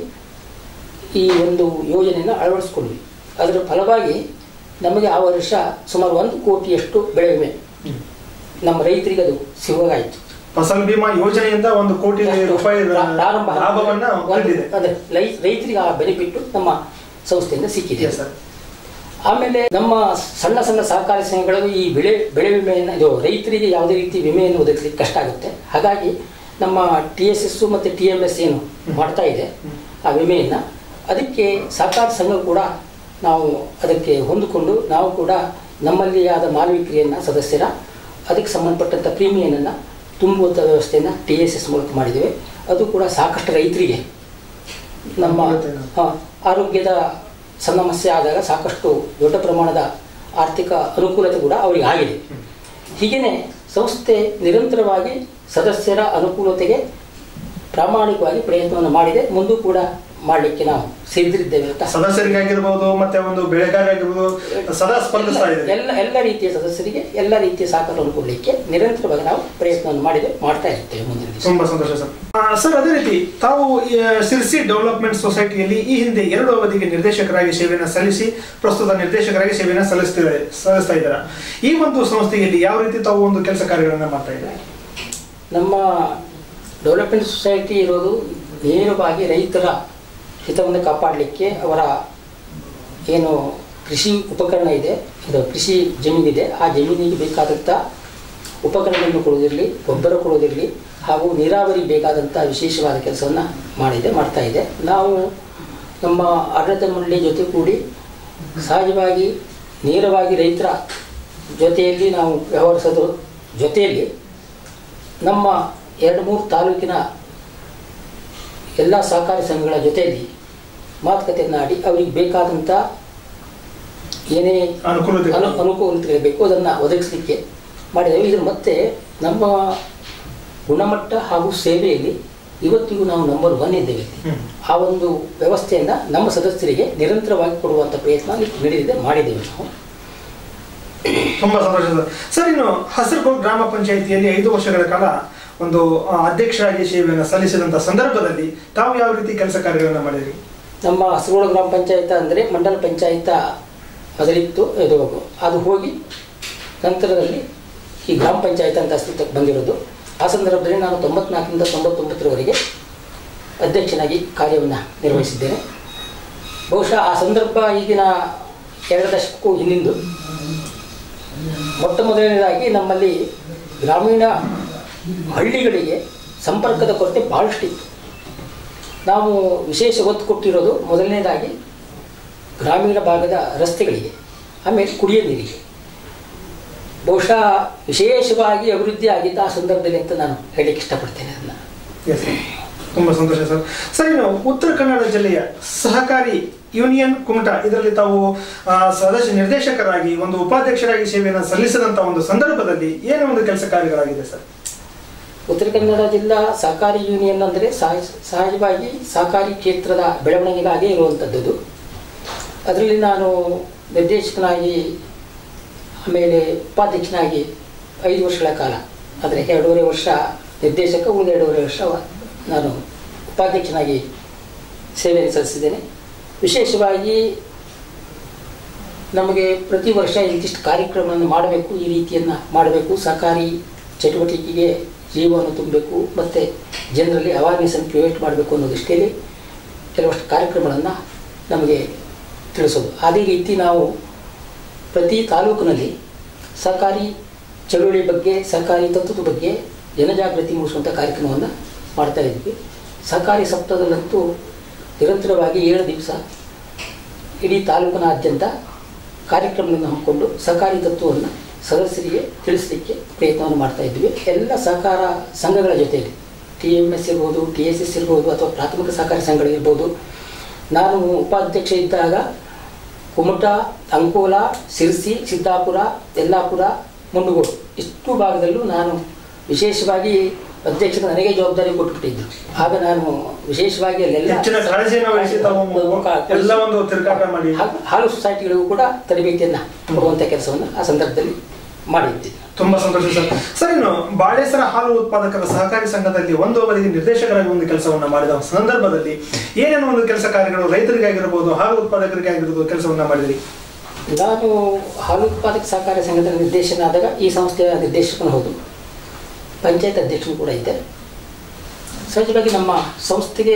ಈ ಒಂದು ಯೋಜನೆಯನ್ನು ಅಳವಡಿಸ್ಕೊಂಡ್ವಿ. ಅದರ ಫಲವಾಗಿ ನಮಗೆ ಆ ವರ್ಷ ಸುಮಾರು ಒಂದು ಕೋಟಿಯಷ್ಟು ಬೆಳೆ ವಿಮೆ ನಮ್ಮ ರೈತರಿಗೆ ಅದು ಸಿಗುವಾಗಾಯಿತು. ಫಸಲ್ ಬಿಮಾ ಯೋಜನೆಯಿಂದ ಒಂದು ಕೋಟಿ ರೂಪಾಯಿ ಪ್ರಾರಂಭ ಲಾಭವನ್ನು ಅದೇ ರೈತರಿಗೆ ಆ ಬೆನಿಫಿಟ್ ನಮ್ಮ ಸಂಸ್ಥೆಯಿಂದ ಸಿಕ್ಕಿದೆ ಸರ್. ಆಮೇಲೆ ನಮ್ಮ ಸಣ್ಣ ಸಣ್ಣ ಸಹಕಾರಿ ಸಂಘಗಳು ಈ ಬೆಳೆ ಬೆಳೆ ವಿಮೆಯನ್ನು ಇದು ರೈತರಿಗೆ ಯಾವುದೇ ರೀತಿ ವಿಮೆಯನ್ನು ಒದಗಿಸಲಿಕ್ಕೆ ಕಷ್ಟ ಆಗುತ್ತೆ. ಹಾಗಾಗಿ ನಮ್ಮ ಟಿ ಎಸ್ ಎಸ್ ಮತ್ತು ಟಿ ಎಮ್ ಎಸ್ ಏನು ಮಾಡ್ತಾ ಇದೆ ಆ ವಿಮೆಯನ್ನು, ಅದಕ್ಕೆ ಸಹಕಾರಿ ಸಂಘ ಕೂಡ ನಾವು ಅದಕ್ಕೆ ಹೊಂದಿಕೊಂಡು ನಾವು ಕೂಡ ನಮ್ಮಲ್ಲಿ ಆದ ಮಾಲ್ ವಿಕ್ರಿಯನ್ನು ಸದಸ್ಯರ ಅದಕ್ಕೆ ಸಂಬಂಧಪಟ್ಟಂಥ ಪ್ರೀಮಿಯನನ್ನು ತುಂಬುವಂಥ ವ್ಯವಸ್ಥೆಯನ್ನು ಟಿ ಎಸ್ ಎಸ್ ಮೂಲಕ ಮಾಡಿದ್ದೇವೆ. ಅದು ಕೂಡ ಸಾಕಷ್ಟು ರೈತರಿಗೆ ನಮ್ಮ ಆರೋಗ್ಯದ ಸಮಸ್ಯೆ ಆದಾಗ ಸಾಕಷ್ಟು ದೊಡ್ಡ ಪ್ರಮಾಣದ ಆರ್ಥಿಕ ಅನುಕೂಲತೆ ಕೂಡ ಅವರಿಗೆ ಆಗಿದೆ. ಹೀಗೆಯೇ ಸಂಸ್ಥೆ ನಿರಂತರವಾಗಿ ಸದಸ್ಯರ ಅನುಕೂಲತೆಗೆ ಪ್ರಾಮಾಣಿಕವಾಗಿ ಪ್ರಯತ್ನವನ್ನು ಮಾಡಿದೆ, ಮುಂದೂ ಕೂಡ ಮಾಡಲಿಕ್ಕೆ ನಾವು ಸಿದ್ಧರಿದ್ದೇವೆ ಅಂತ. ಸದಸ್ಯರಿಗಾಗಿರ್ಬೋದು ಮತ್ತೆ ಒಂದು ಬೆಳೆಗಾರರಾಗಿರ್ಬೋದು ಸದಾ ಸ್ಪಂದಿಸ್ತಾ ಇದೆ. ಎಲ್ಲ ಎಲ್ಲ ರೀತಿಯ ಸದಸ್ಯರಿಗೆ ಎಲ್ಲ ರೀತಿಯ ಸಹಕಾರವನ್ನು ಕೊಡಲಿಕ್ಕೆ ನಿರಂತರವಾಗಿ ನಾವು ಪ್ರಯತ್ನವನ್ನು ಮಾಡಿದೆ ಮಾಡ್ತಾ ಇರ್ತೇವೆ ಮುಂದಿನ ದಿವಸ. ತುಂಬಾ ಸಂತೋಷ ಸರ್. ಸರ್, ಅದೇ ರೀತಿ ತಾವು ಸಿರ್ಸಿ ಡೆವಲಪ್ಮೆಂಟ್ ಸೊಸೈಟಿಯಲ್ಲಿ ಈ ಹಿಂದೆ ಎರಡು ಅವಧಿಗೆ ನಿರ್ದೇಶಕರಾಗಿ ಸೇವೆಯನ್ನು ಸಲ್ಲಿಸಿ ಪ್ರಸ್ತುತ ನಿರ್ದೇಶಕರಾಗಿ ಸೇವೆಯನ್ನು ಸಲ್ಲಿಸ್ತಿದ್ದಾರೆ ಸಲ್ಲಿಸ್ತಾ ಇದ್ದಾರೆ. ಈ ಒಂದು ಸಂಸ್ಥೆಯಲ್ಲಿ ಯಾವ ರೀತಿ ತಾವು ಒಂದು ಕೆಲಸ ಕಾರ್ಯಗಳನ್ನು ಮಾಡ್ತಾ ಇದ್ದಾರೆ? ನಮ್ಮ ಡೆವಲಪ್ಮೆಂಟ್ ಸೊಸೈಟಿ ಇರೋದು ನೇರವಾಗಿ ರೈತರ ಹಿತವನ್ನು ಕಾಪಾಡಲಿಕ್ಕೆ ಅವರ ಏನು ಕೃಷಿ ಉಪಕರಣ ಇದೆ, ಇದು ಕೃಷಿ ಜಮೀನಿದೆ, ಆ ಜಮೀನಿಗೆ ಬೇಕಾದಂಥ ಉಪಕರಣಗಳನ್ನು ಕೊಡೋದಿರಲಿ, ಗೊಬ್ಬರ ಕೊಡೋದಿರಲಿ, ಹಾಗೂ ನೀರಾವರಿಗೆ ಬೇಕಾದಂಥ ವಿಶೇಷವಾದ ಕೆಲಸವನ್ನು ಮಾಡಿದೆ ಮಾಡ್ತಾ ಇದೆ. ನಾವು ನಮ್ಮ ಆಡಳಿತ ಮಂಡಳಿ ಜೊತೆ ಕೂಡಿ ಸಹಜವಾಗಿ ನೇರವಾಗಿ ರೈತರ ಜೊತೆಯಲ್ಲಿ ನಾವು ವ್ಯವಹರಿಸೋದ್ರ ಜೊತೆಯಲ್ಲಿ ನಮ್ಮ ಎರಡು ಮೂರು ತಾಲೂಕಿನ ಎಲ್ಲ ಸಹಕಾರಿ ಸಂಘಗಳ ಜೊತೆಯಲ್ಲಿ ಮಾತುಕತೆಯನ್ನು ಆಡಿ ಅವರಿಗೆ ಬೇಕಾದಂಥ ಏನೇ ಅನುಕೂಲತೆ ಅನು ಅನುಕೂಲತೆಗಳು ಬೇಕು ಅದನ್ನು ಒದಗಿಸಲಿಕ್ಕೆ ಮಾಡಿದ್ದೇವೆ. ಇದು ಮತ್ತೆ ನಮ್ಮ ಗುಣಮಟ್ಟ ಹಾಗೂ ಸೇವೆಯಲ್ಲಿ ಇವತ್ತಿಗೂ ನಾವು ನಂಬರ್ ಒನ್ ಇದ್ದೇವೆ. ಆ ಒಂದು ವ್ಯವಸ್ಥೆಯನ್ನು ನಮ್ಮ ಸದಸ್ಯರಿಗೆ ನಿರಂತರವಾಗಿ ಕೊಡುವಂಥ ಪ್ರಯತ್ನ ನಡೆದಿದೆ, ಮಾಡಿದ್ದೇವೆ ನಾವು. ತುಂಬಾ ಸಂತೋಷ ಸರ್. ಸರ್, ಇನ್ನು ಹಸರಗೋಡು ಗ್ರಾಮ ಪಂಚಾಯಿತಿಯಲ್ಲಿ ಐದು ವರ್ಷಗಳ ಕಾಲ ಒಂದು ಅಧ್ಯಕ್ಷರಾಗಿ ಸೇವೆಯನ್ನು ಸಲ್ಲಿಸಿದಂಥ ಸಂದರ್ಭದಲ್ಲಿ ತಾವು ಯಾವ ರೀತಿ ಕೆಲಸ ಕಾರ್ಯಗಳನ್ನು ಮಾಡಿದ್ರಿ? ನಮ್ಮ ಹಸರಗೋಡು ಗ್ರಾಮ ಪಂಚಾಯತ ಅಂದರೆ ಮಂಡಲ ಪಂಚಾಯತ ಮೊದಲಿತ್ತು, ಇದು ಅದು ಹೋಗಿ ನಂತರದಲ್ಲಿ ಈ ಗ್ರಾಮ ಪಂಚಾಯತ್ ಅಂತ ಅಸ್ತಿತ್ವಕ್ಕೆ ಬಂದಿರೋದು. ಆ ಸಂದರ್ಭದಲ್ಲಿ ನಾನು ತೊಂಬತ್ನಾಲ್ಕರಿಂದ ತೊಂಬತ್ತೊಂಬತ್ತರವರೆಗೆ ಅಧ್ಯಕ್ಷನಾಗಿ ಕಾರ್ಯವನ್ನು ನಿರ್ವಹಿಸಿದ್ದೇನೆ. ಬಹುಶಃ ಆ ಸಂದರ್ಭ ಈಗಿನ ಎರಡು ದಶಕಕ್ಕೂ ಹಿಂದಿಂದು. ಮೊಟ್ಟ ಮೊದಲನೇದಾಗಿ ನಮ್ಮಲ್ಲಿ ಗ್ರಾಮೀಣ ಹಳ್ಳಿಗಳಿಗೆ ಸಂಪರ್ಕದ ಕೊರತೆ ಭಾಳಷ್ಟಿತ್ತು. ನಾವು ವಿಶೇಷ ಒತ್ತು ಕೊಟ್ಟಿರೋದು ಮೊದಲನೇದಾಗಿ ಗ್ರಾಮೀಣ ಭಾಗದ ರಸ್ತೆಗಳಿಗೆ, ಆಮೇಲೆ ಕುಡಿಯೋ ನೀರಿಗೆ ಬಹುಶಃ ವಿಶೇಷವಾಗಿ ಅಭಿವೃದ್ಧಿ ಆಗಿದ್ದ ಆ ಸಂದರ್ಭದಲ್ಲಿ ಅಂತ ನಾನು ಹೇಳಲಿಕ್ಕೆ ಇಷ್ಟಪಡ್ತೇನೆ ಅದನ್ನು. ಎಸ್ ಸರ್, ತುಂಬ ಸಂತೋಷ ಸರ್. ಸರ್, ಇನ್ನು ಉತ್ತರ ಕನ್ನಡ ಜಿಲ್ಲೆಯ ಸಹಕಾರಿ ಯೂನಿಯನ್ ಕುಮಟಾ ಇದರಲ್ಲಿ ತಾವು ಸದಸ್ಯ ನಿರ್ದೇಶಕರಾಗಿ ಒಂದು ಉಪಾಧ್ಯಕ್ಷರಾಗಿ ಸೇವೆಯನ್ನು ಸಲ್ಲಿಸಿದಂಥ ಒಂದು ಸಂದರ್ಭದಲ್ಲಿ ಏನೋ ಒಂದು ಕೆಲಸ ಕಾರ್ಯಗಳಾಗಿದೆ ಸರ್? ಉತ್ತರ ಕನ್ನಡ ಜಿಲ್ಲಾ ಸಹಕಾರಿ ಯೂನಿಯನ್ ಅಂದರೆ ಸಹಜ ಸಹಜವಾಗಿ ಸಹಕಾರಿ ಕ್ಷೇತ್ರದ ಬೆಳವಣಿಗೆಗಾಗಿ ಇರುವಂಥದ್ದು. ಅದರಲ್ಲಿ ನಾನು ನಿರ್ದೇಶಕನಾಗಿ ಆಮೇಲೆ ಉಪಾಧ್ಯಕ್ಷನಾಗಿ ಐದು ವರ್ಷಗಳ ಕಾಲ, ಆದರೆ ಎರಡೂವರೆ ವರ್ಷ ನಿರ್ದೇಶಕ, ಉಳಿದ ಎರಡೂವರೆ ವರ್ಷ ನಾನು ಉಪಾಧ್ಯಕ್ಷನಾಗಿ ಸೇವೆಯನ್ನು ಸಲ್ಲಿಸಿದ್ದೇನೆ. ವಿಶೇಷವಾಗಿ ನಮಗೆ ಪ್ರತಿ ವರ್ಷ ಇಂತಿಷ್ಟು ಕಾರ್ಯಕ್ರಮವನ್ನು ಮಾಡಬೇಕು, ಈ ರೀತಿಯನ್ನು ಮಾಡಬೇಕು, ಸಹಕಾರಿ ಚಟುವಟಿಕೆಗೆ ಜೀವವನ್ನು ತುಂಬಬೇಕು ಮತ್ತು ಜನರಲ್ಲಿ ಅವೇರ್ನೆಸ್ಸನ್ನು ಕ್ರಿಯೇಟ್ ಮಾಡಬೇಕು ಅನ್ನೋ ದೃಷ್ಟಿಯಲ್ಲಿ ಕೆಲವಷ್ಟು ಕಾರ್ಯಕ್ರಮಗಳನ್ನು ನಮಗೆ ತಿಳಿಸೋದು. ಅದೇ ರೀತಿ ನಾವು ಪ್ರತಿ ತಾಲೂಕಿನಲ್ಲಿ ಸಹಕಾರಿ ಚಳುವಳಿ ಬಗ್ಗೆ, ಸಹಕಾರಿ ತತ್ವದ ಬಗ್ಗೆ ಜನಜಾಗೃತಿ ಮೂಡಿಸುವಂಥ ಕಾರ್ಯಕ್ರಮವನ್ನು ಮಾಡ್ತಾ ಇದ್ವಿ. ಸಹಕಾರಿ ಸಪ್ತಾಹದಲ್ಲಂತೂ ನಿರಂತರವಾಗಿ ಏಳು ದಿವಸ ಇಡೀ ತಾಲೂಕಿನಾದ್ಯಂತ ಕಾರ್ಯಕ್ರಮಗಳನ್ನು ಹಮ್ಮಿಕೊಂಡು ಸಹಕಾರಿ ತತ್ವವನ್ನು ಸದಸ್ಯರಿಗೆ ತಿಳಿಸಲಿಕ್ಕೆ ಪ್ರಯತ್ನವನ್ನು ಮಾಡ್ತಾ ಇದ್ವಿ. ಎಲ್ಲ ಸಹಕಾರ ಸಂಘಗಳ ಜೊತೆಯಲ್ಲಿ ಟಿ ಎಮ್ ಎಸ್ ಇರ್ಬೋದು, ಟಿ ಎಸ್ ಎಸ್ ಇರ್ಬೋದು, ಅಥವಾ ಪ್ರಾಥಮಿಕ ಸಹಕಾರಿ ಸಂಘಗಳಿರ್ಬೋದು. ನಾನು ಉಪಾಧ್ಯಕ್ಷ ಇದ್ದಾಗ ಕುಮಟಾ, ಅಂಕೋಲಾ, ಸಿರ್ಸಿ, ಸಿದ್ದಾಪುರ, ಯಲ್ಲಾಪುರ, ಮುಂಡಗೋಡು ಇಷ್ಟು ಭಾಗದಲ್ಲೂ ನಾನು ವಿಶೇಷವಾಗಿ ಅಧ್ಯಕ್ಷರು ನನಗೆ ಜವಾಬ್ದಾರಿ ಕೊಟ್ಟುಬಿಟ್ಟಿದ್ದು. ಆಗ ನಾನು ವಿಶೇಷವಾಗಿ ಅಲ್ಲೆಲ್ಲ ಹಾಲು ಸೊಸೈಟಿಗಳಿಗೂ ಕೂಡ ತರಬೇತಿಯನ್ನು ಕೊಡುವಂಥ ಕೆಲಸವನ್ನು ಆ ಸಂದರ್ಭದಲ್ಲಿ ಮಾಡಿದ್ದೆ. ತುಂಬಾ ಸಂತೋಷ ಸರ್. ಸರ್, ಇನ್ನು ಬಾಳೇಸರ ಹಾಲು ಉತ್ಪಾದಕರ ಸಹಕಾರಿ ಸಂಘದಲ್ಲಿ ಒಂದು ಅವಧಿಗೆ ನಿರ್ದೇಶಕರಾಗಿ ಒಂದು ಕೆಲಸವನ್ನ ಮಾಡಿದ ಸಂದರ್ಭದಲ್ಲಿ ಏನೇನೋ ಒಂದು ಕೆಲಸ ಕಾರ್ಯಗಳು ರೈತರಿಗಾಗಿರ್ಬೋದು, ಹಾಲು ಉತ್ಪಾದಕರಿಗಾಗಿರ್ಬೋದು ಕೆಲಸವನ್ನ ಮಾಡಿದ್ರಿ? ನಾನು ಹಾಲು ಉತ್ಪಾದಕ ಸಹಕಾರಿ ಸಂಘದ ನಿರ್ದೇಶನ ಆದಾಗ ಈ ಸಂಸ್ಥೆಯ ನಿರ್ದೇಶಕನು ಹೌದು, ಪಂಚಾಯತ್ ಅಧ್ಯಕ್ಷನು ಕೂಡ ಇದ್ದೆ. ಸಹಜವಾಗಿ ನಮ್ಮ ಸಂಸ್ಥೆಗೆ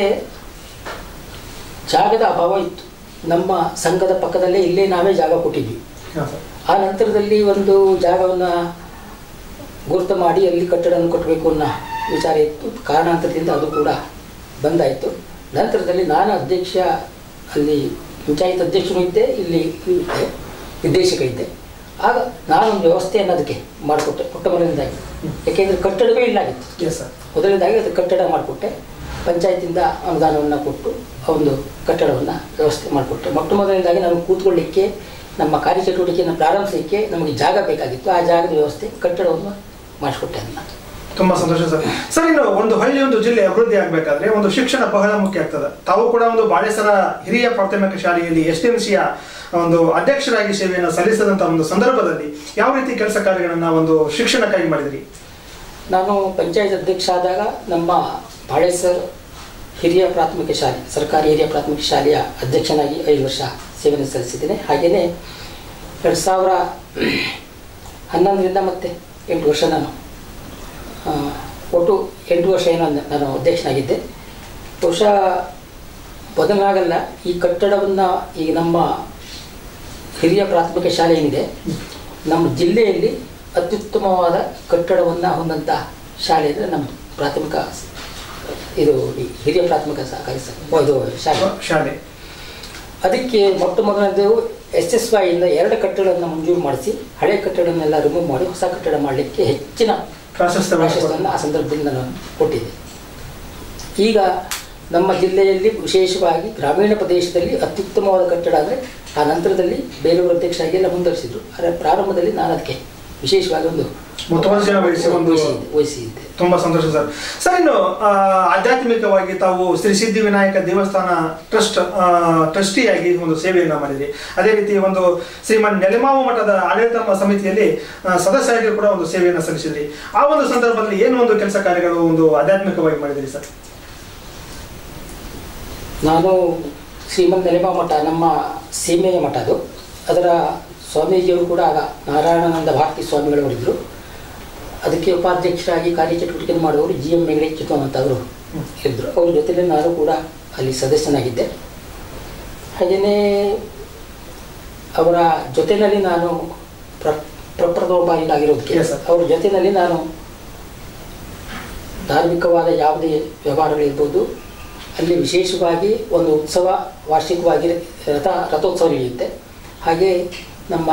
ಜಾಗದ ಅಭಾವ ಇತ್ತು. ನಮ್ಮ ಸಂಘದ ಪಕ್ಕದಲ್ಲೇ ಇಲ್ಲೇ ನಾವೇ ಜಾಗ ಕೊಟ್ಟಿದ್ವಿ. ಆ ನಂತರದಲ್ಲಿ ಒಂದು ಜಾಗವನ್ನು ಗುರುತು ಮಾಡಿ ಅಲ್ಲಿ ಕಟ್ಟಡವನ್ನು ಕಟ್ಟಬೇಕು ಅನ್ನೋ ವಿಚಾರ ಇತ್ತು. ಕಾರಣಾಂತರದಿಂದ ಅದು ಕೂಡ ಬಂದಾಯಿತು. ನಂತರದಲ್ಲಿ ನಾನು ಅಧ್ಯಕ್ಷ, ಅಲ್ಲಿ ಪಂಚಾಯತ್ ಅಧ್ಯಕ್ಷನೂ ಇದ್ದೆ, ಇಲ್ಲಿ ಇದ್ದೆ, ನಿರ್ದೇಶಕ ಇದ್ದೆ. ಆಗ ನಾನೊಂದು ವ್ಯವಸ್ಥೆಯನ್ನು ಅದಕ್ಕೆ ಮಾಡಿಕೊಟ್ಟೆ ಪುಟ್ಟ ಮೊದಲನೇದಾಗಿ. ಯಾಕೆಂದರೆ ಕಟ್ಟಡವೇ ಇಲ್ಲ ಆಗಿತ್ತು. Yes sir. ಮೊದಲನೇದಾಗಿ ಅದು ಕಟ್ಟಡ ಮಾಡಿಕೊಟ್ಟೆ, ಪಂಚಾಯತಿಂದ ಅನುದಾನವನ್ನು ಕೊಟ್ಟು ಒಂದು ಕಟ್ಟಡವನ್ನು ವ್ಯವಸ್ಥೆ ಮಾಡಿಕೊಟ್ಟೆ. ಮೊಟ್ಟ ಮೊದಲನೇದಾಗಿ ನಾನು ಕೂತ್ಕೊಳ್ಳಿಕ್ಕೆ, ನಮ್ಮ ಕಾರ್ಯಚಟುವಟಿಕೆಯನ್ನು ಪ್ರಾರಂಭಿಸಲಿಕ್ಕೆ ನಮಗೆ ಜಾಗ ಬೇಕಾಗಿತ್ತು. ಆ ಜಾಗದ ವ್ಯವಸ್ಥೆ, ಕಟ್ಟಡವನ್ನು ಮಾಡಿಸ್ಕೊಟ್ಟೆ ಅದನ್ನು. ತುಂಬ ಸಂತೋಷ ಸರ್. ಸರ್, ಇನ್ನು ಒಂದು ಹಳ್ಳಿ, ಒಂದು ಜಿಲ್ಲೆ ಅಭಿವೃದ್ಧಿ ಆಗಬೇಕಾದ್ರೆ ಒಂದು ಶಿಕ್ಷಣ ಬಹಳ ಮುಖ್ಯ ಆಗ್ತದೆ. ತಾವು ಕೂಡ ಒಂದು ಬಾಳೇಸರ ಹಿರಿಯ ಪ್ರಾಥಮಿಕ ಶಾಲೆಯಲ್ಲಿ ಎಸ್ ಟಿ ಎಂ ಸಿಯ ಒಂದು ಅಧ್ಯಕ್ಷರಾಗಿ ಸೇವೆಯನ್ನು ಸಲ್ಲಿಸಿದಂಥ ಒಂದು ಸಂದರ್ಭದಲ್ಲಿ ಯಾವ ರೀತಿ ಕೆಲಸ ಕಾರ್ಯಗಳನ್ನು ಒಂದು ಶಿಕ್ಷಣಕ್ಕಾಗಿ ಮಾಡಿದ್ರಿ? ನಾನು ಪಂಚಾಯತ್ ಅಧ್ಯಕ್ಷ ಆದಾಗ ನಮ್ಮ ಬಾಳೇಸರ್ ಹಿರಿಯ ಪ್ರಾಥಮಿಕ ಶಾಲೆ, ಸರ್ಕಾರಿ ಹಿರಿಯ ಪ್ರಾಥಮಿಕ ಶಾಲೆಯ ಅಧ್ಯಕ್ಷನಾಗಿ ಐದು ವರ್ಷ ಸೇವೆಯನ್ನು ಸಲ್ಲಿಸಿದ್ದೇನೆ. ಹಾಗೆಯೇ ಎರಡು ಸಾವಿರ ಹನ್ನೊಂದರಿಂದ ಮತ್ತೆ ಎಂಟು ವರ್ಷ ನಾನು ಒಟ್ಟು ಎಂಟು ವರ್ಷ ಏನೋ ನಾನು ಅಧ್ಯಕ್ಷನಾಗಿದ್ದೆ. ಬಹುಶಃ ಬದಲಾಗಲ್ಲ, ಈ ಕಟ್ಟಡವನ್ನು ಈಗ ನಮ್ಮ ಹಿರಿಯ ಪ್ರಾಥಮಿಕ ಶಾಲೆ ಏನಿದೆ ನಮ್ಮ ಜಿಲ್ಲೆಯಲ್ಲಿ ಅತ್ಯುತ್ತಮವಾದ ಕಟ್ಟಡವನ್ನು ಹೊಂದಂಥ ಶಾಲೆ ಅಂದರೆ ನಮ್ಮ ಪ್ರಾಥಮಿಕ ಇದು ಹಿರಿಯ ಪ್ರಾಥಮಿಕ ಸಹಕಾರಿ ಇದು ಶಾಲೆ ಶಾಲೆ ಅದಕ್ಕೆ ಮೊಟ್ಟ ಮೊದಲನೇದು ಎಸ್ ಎಸ್ ವೈಯಿಂದ ಎರಡು ಕಟ್ಟಡವನ್ನು ಮಂಜೂರು ಮಾಡಿಸಿ ಹಳೆ ಕಟ್ಟಡವನ್ನೆಲ್ಲ ರಿಮೂವ್ ಮಾಡಿ ಹೊಸ ಕಟ್ಟಡ ಮಾಡಲಿಕ್ಕೆ ಹೆಚ್ಚಿನ ಪ್ರಾಶಸ್ತ್ಯವನ್ನು ಆ ಸಂದರ್ಭದಲ್ಲಿ ನಾನು ಕೊಟ್ಟಿದ್ದೆ. ಈಗ ನಮ್ಮ ಜಿಲ್ಲೆಯಲ್ಲಿ ವಿಶೇಷವಾಗಿ ಗ್ರಾಮೀಣ ಪ್ರದೇಶದಲ್ಲಿ ಅತ್ಯುತ್ತಮವಾದ ಕಟ್ಟಡ ಅಂದರೆ ಆ ನಂತರದಲ್ಲಿ ಬೇರೆಯವರು ಅಧ್ಯಕ್ಷರಾಗಿ ಎಲ್ಲ ಮುಂದುವರಿಸಿದ್ರು. ಆದರೆ ಪ್ರಾರಂಭದಲ್ಲಿ ನಾನು ಅದಕ್ಕೆ ವಿಶೇಷವಾಗಿ ಒಂದು ಮುತುವರ್ಜನ ವಹಿಸಿ ಒಂದು ವಹಿಸಿದ್ದೆ. ತುಂಬಾ ಸಂತೋಷ ಸರ್. ಸರ್, ಇನ್ನು ಆಧ್ಯಾತ್ಮಿಕವಾಗಿ ತಾವು ಶ್ರೀ ಸಿದ್ಧಿ ವಿನಾಯಕ ದೇವಸ್ಥಾನ ಟ್ರಸ್ಟ್ ಟ್ರಸ್ಟಿಯಾಗಿ ಒಂದು ಸೇವೆಯನ್ನ ಮಾಡಿದ್ರಿ. ಅದೇ ರೀತಿ ಒಂದು ಶ್ರೀಮನ್ ನೆಲಮಾವ ಮಠದ ಆಡಳಿತ ಸಮಿತಿಯಲ್ಲಿ ಸದಸ್ಯರಾಗಿ ಕೂಡ ಒಂದು ಸೇವೆಯನ್ನು ಸಲ್ಲಿಸಿದ್ರಿ. ಆ ಒಂದು ಸಂದರ್ಭದಲ್ಲಿ ಏನು ಒಂದು ಕೆಲಸ ಕಾರ್ಯಗಳು ಒಂದು ಆಧ್ಯಾತ್ಮಿಕವಾಗಿ ಮಾಡಿದ್ರಿ ಸರ್? ನಾನು ಶ್ರೀಮನ್ ನೆಲಮಾವ ಮಠ ನಮ್ಮ ಸೀಮೆಯ ಮಠ ಅದು. ಅದರ ಸ್ವಾಮೀಜಿಯವರು ಕೂಡ ಆಗ ನಾರಾಯಣಾನಂದ ಭಾರತಿ ಸ್ವಾಮಿಗಳವರಿದ್ದರು. ಅದಕ್ಕೆ ಉಪಾಧ್ಯಕ್ಷರಾಗಿ ಕಾರ್ಯಚಟುವಟಿಕೆ ಮಾಡುವವರು ಜಿ ಎಂ ವೆಂಕಟೇಶ್ ಚಿಕ್ಕಮ್ಮ ಅವರು ಇದ್ದರು. ಅವ್ರ ಜೊತೆಯಲ್ಲಿ ನಾನು ಕೂಡ ಅಲ್ಲಿ ಸದಸ್ಯನಾಗಿದ್ದೆ. ಹಾಗೆಯೇ ಅವರ ಜೊತೆಯಲ್ಲಿ ನಾನು ಪ್ರ ಪ್ರಪ್ರಥಮವಾಗಿರೋದಕ್ಕೆ ಅವ್ರ ಜೊತೆಯಲ್ಲಿ ನಾನು ಧಾರ್ಮಿಕವಾದ ಯಾವುದೇ ವ್ಯವಹಾರಗಳಿರ್ಬೋದು, ಅಲ್ಲಿ ವಿಶೇಷವಾಗಿ ಒಂದು ಉತ್ಸವ ವಾರ್ಷಿಕವಾಗಿ ರಥ ರಥೋತ್ಸವ ನಡೆಯುತ್ತೆ. ಹಾಗೆ ನಮ್ಮ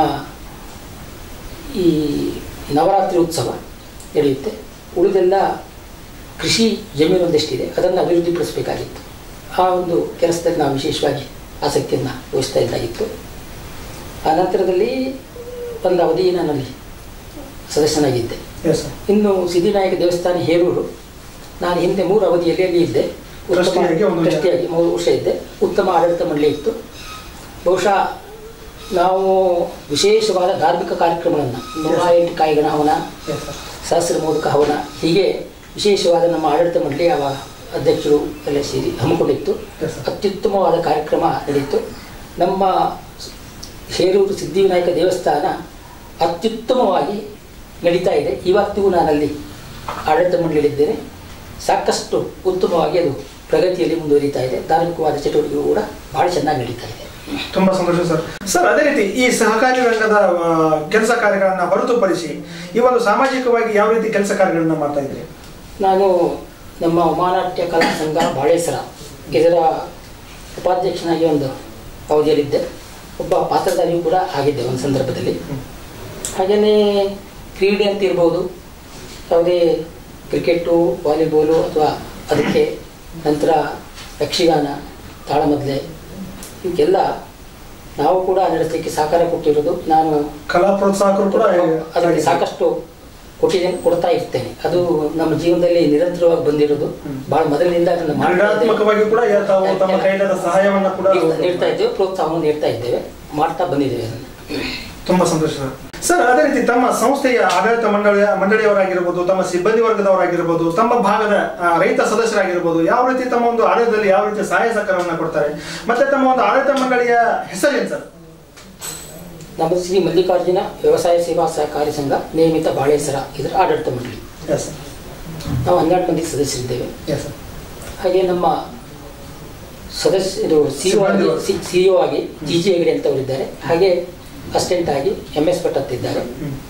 ಈ ನವರಾತ್ರಿ ಉತ್ಸವ ನಡೆಯುತ್ತೆ. ಉಳಿದೆಲ್ಲ ಕೃಷಿ ಜಮೀನು ಒಂದಷ್ಟಿದೆ, ಅದನ್ನು ಅಭಿವೃದ್ಧಿಪಡಿಸಬೇಕಾಗಿತ್ತು. ಆ ಒಂದು ಕೆಲಸದಲ್ಲಿ ನಾವು ವಿಶೇಷವಾಗಿ ಆಸಕ್ತಿಯನ್ನು ವಹಿಸ್ತಾ ಇದ್ದಾಗಿತ್ತು. ಆ ನಂತರದಲ್ಲಿ ಒಂದು ಅವಧಿ ನಾನಲ್ಲಿ ಸದಸ್ಯನಾಗಿದ್ದೆ. ಇನ್ನು ಸಿದ್ಧಿವಿನಾಯಕ ದೇವಸ್ಥಾನ ಹೇರೂರು ನಾನು ಹಿಂದೆ ಮೂರು ಅವಧಿಯಲ್ಲಿ ಅಲ್ಲಿ ಇದ್ದೆ. ಟ್ರಸ್ಟಿಯಾಗಿ ಮೂರು ವರ್ಷ ಇದ್ದೆ. ಉತ್ತಮ ಆಡಳಿತ ಮಂಡಳಿ ಇತ್ತು. ಬಹುಶಃ ನಾವು ವಿಶೇಷವಾದ ಧಾರ್ಮಿಕ ಕಾರ್ಯಕ್ರಮಗಳನ್ನು ನೂರ ಎಂಟು ಕಾಯಿಗಣ ಹವನ, ಸಹಸ್ರ ಮೋದಕ ಹವನ, ಹೀಗೆ ವಿಶೇಷವಾದ ನಮ್ಮ ಆಡಳಿತ ಮಂಡಳಿ ಆವಾಗ ಅಧ್ಯಕ್ಷರು ಎಲ್ಲ ಸೇರಿ ಹಮ್ಮಿಕೊಂಡಿತ್ತು. ಅತ್ಯುತ್ತಮವಾದ ಕಾರ್ಯಕ್ರಮ ನಡೆಯಿತು. ನಮ್ಮ ಹೇರೂರು ಸಿದ್ಧಿವಿನಾಯಕ ದೇವಸ್ಥಾನ ಅತ್ಯುತ್ತಮವಾಗಿ ನಡೀತಾ ಇದೆ. ಇವತ್ತಿಗೂ ನಾನಲ್ಲಿ ಆಡಳಿತ ಮಂಡಳಿಯಲ್ಲಿದ್ದೇನೆ. ಸಾಕಷ್ಟು ಉತ್ತಮವಾಗಿ ಅದು ಪ್ರಗತಿಯಲ್ಲಿ ಮುಂದುವರಿತಾ ಇದೆ. ಧಾರ್ಮಿಕವಾದ ಚಟುವಟಿಕೆಗಳು ಕೂಡ ಭಾಳ ಚೆನ್ನಾಗಿ ನಡೀತಾ ಇದೆ. ತುಂಬಾ ಸಂತೋಷ ಸರ್. ಸರ್, ಅದೇ ರೀತಿ ಈ ಸಹಕಾರಿ ರಂಗದ ಕೆಲಸ ಕಾರ್ಯಗಳನ್ನ ಹೊರತುಪಡಿಸಿ ಈ ಒಂದು ಸಾಮಾಜಿಕವಾಗಿ ಯಾವ ರೀತಿ ಕೆಲಸ ಕಾರ್ಯಗಳನ್ನ ಮಾಡ್ತಾ ಇದ್ರಿ? ನಾನು ನಮ್ಮ ಉಮಾನಾಟ್ಯ ಕಲಾ ಸಂಘ ಬಾಳೇಸರ ಇದರ ಉಪಾಧ್ಯಕ್ಷನಾಗಿ ಒಂದು ಅವಧಿಯಲ್ಲಿದ್ದೆ. ಒಬ್ಬ ಪಾತ್ರಧಾರಿಯೂ ಕೂಡ ಆಗಿದ್ದೆ ಒಂದು ಸಂದರ್ಭದಲ್ಲಿ. ಹಾಗೆಯೇ ಕ್ರೀಡೆ ಅಂತ ಇರ್ಬೋದು, ಯಾವುದೇ ಕ್ರಿಕೆಟು, ವಾಲಿಬಾಲು ಅಥವಾ ಅದಕ್ಕೆ ನಂತರ ಯಕ್ಷಗಾನ, ತಾಳಮದ್ಲೆ, ಇವಕ್ಕೆಲ್ಲ ನಾವು ಕೂಡ ನಡೆಸಲಿಕ್ಕೆ ಸಹಕಾರ ಕೊಟ್ಟಿರೋದು. ನಾನು ಕಲಾ ಪ್ರೋತ್ಸಾಹಕರು ಕೂಡ ಅದರಲ್ಲಿ ಸಾಕಷ್ಟು ಕೊಟ್ಟಿದ್ದೇನೆ, ಕೊಡ್ತಾ ಇರ್ತೇನೆ. ಅದು ನಮ್ಮ ಜೀವನದಲ್ಲಿ ನಿರಂತರವಾಗಿ ಬಂದಿರೋದು. ಬಹಳ ಮೊದಲಿನಿಂದ ಅದನ್ನು ಕ್ರೀಡಾತ್ಮಕವಾಗಿ ಕೂಡ ತಮ್ಮ ಕೈಲಾದ ಸಹಾಯವನ್ನು ಕೂಡ ನೀಡ್ತಾ ಇದ್ದೇವೆ, ಪ್ರೋತ್ಸಾಹವನ್ನು ನೀಡ್ತಾ ಇದ್ದೇವೆ, ಮಾಡ್ತಾ ಬಂದಿದ್ದೇವೆ. ಅದನ್ನು ತುಂಬಾ ಸಂತೋಷ ಸರ್. ಅದೇ ರೀತಿ ತಮ್ಮ ಸಂಸ್ಥೆಯ ಆಡಳಿತ ಮಂಡಳಿಯ ಮಂಡಳಿಯವರಾಗಿರ್ಬೋದು, ತಮ್ಮ ಸಿಬ್ಬಂದಿ ವರ್ಗದವರಾಗಿರ್ಬೋದು, ತಮ್ಮ ಭಾಗದ ರೈತ ಸದಸ್ಯರಾಗಿರ್ಬೋದು, ಯಾವ ರೀತಿ ತಮ್ಮ ಒಂದು ಆಡಳಿತದಲ್ಲಿ ಯಾವ ರೀತಿ ಸಹಾಯ ಸಹಕಾರವನ್ನು ಕೊಡ್ತಾರೆ, ಮತ್ತೆ ತಮ್ಮ ಒಂದು ಆಡಳಿತ ಮಂಡಳಿಯ ಹೆಸರೇನು ಸರ್? ನಮ್ಮ ಶ್ರೀ ಮಲ್ಲಿಕಾರ್ಜುನ ವ್ಯವಸಾಯ ಸೇವಾ ಸಹಕಾರಿ ಸಂಘ ನೇಮಿತ ಬಾಳೇಸರ ಇದರ ಆಡಳಿತ ಮಂಡಳಿ. ನಾವು ಹನ್ನೆರಡು ಮಂದಿ ಸದಸ್ಯರಿದ್ದೇವೆ. ಹಾಗೆ ನಮ್ಮ ಸದಸ್ಯರು ಸಿಇಒ ಆಗಿ ಸಿಇಒ ಆಗಿ ಜಿ ಜಿ ಹೆಗಡೆ ಅಂತವರಿದ್ದಾರೆ. ಹಾಗೆ ಅಸಿಸ್ಟೆಂಟ್ ಆಗಿ ಎಂ ಎಸ್ ಭಟ್ ಅಂತಿದ್ದಾರೆ.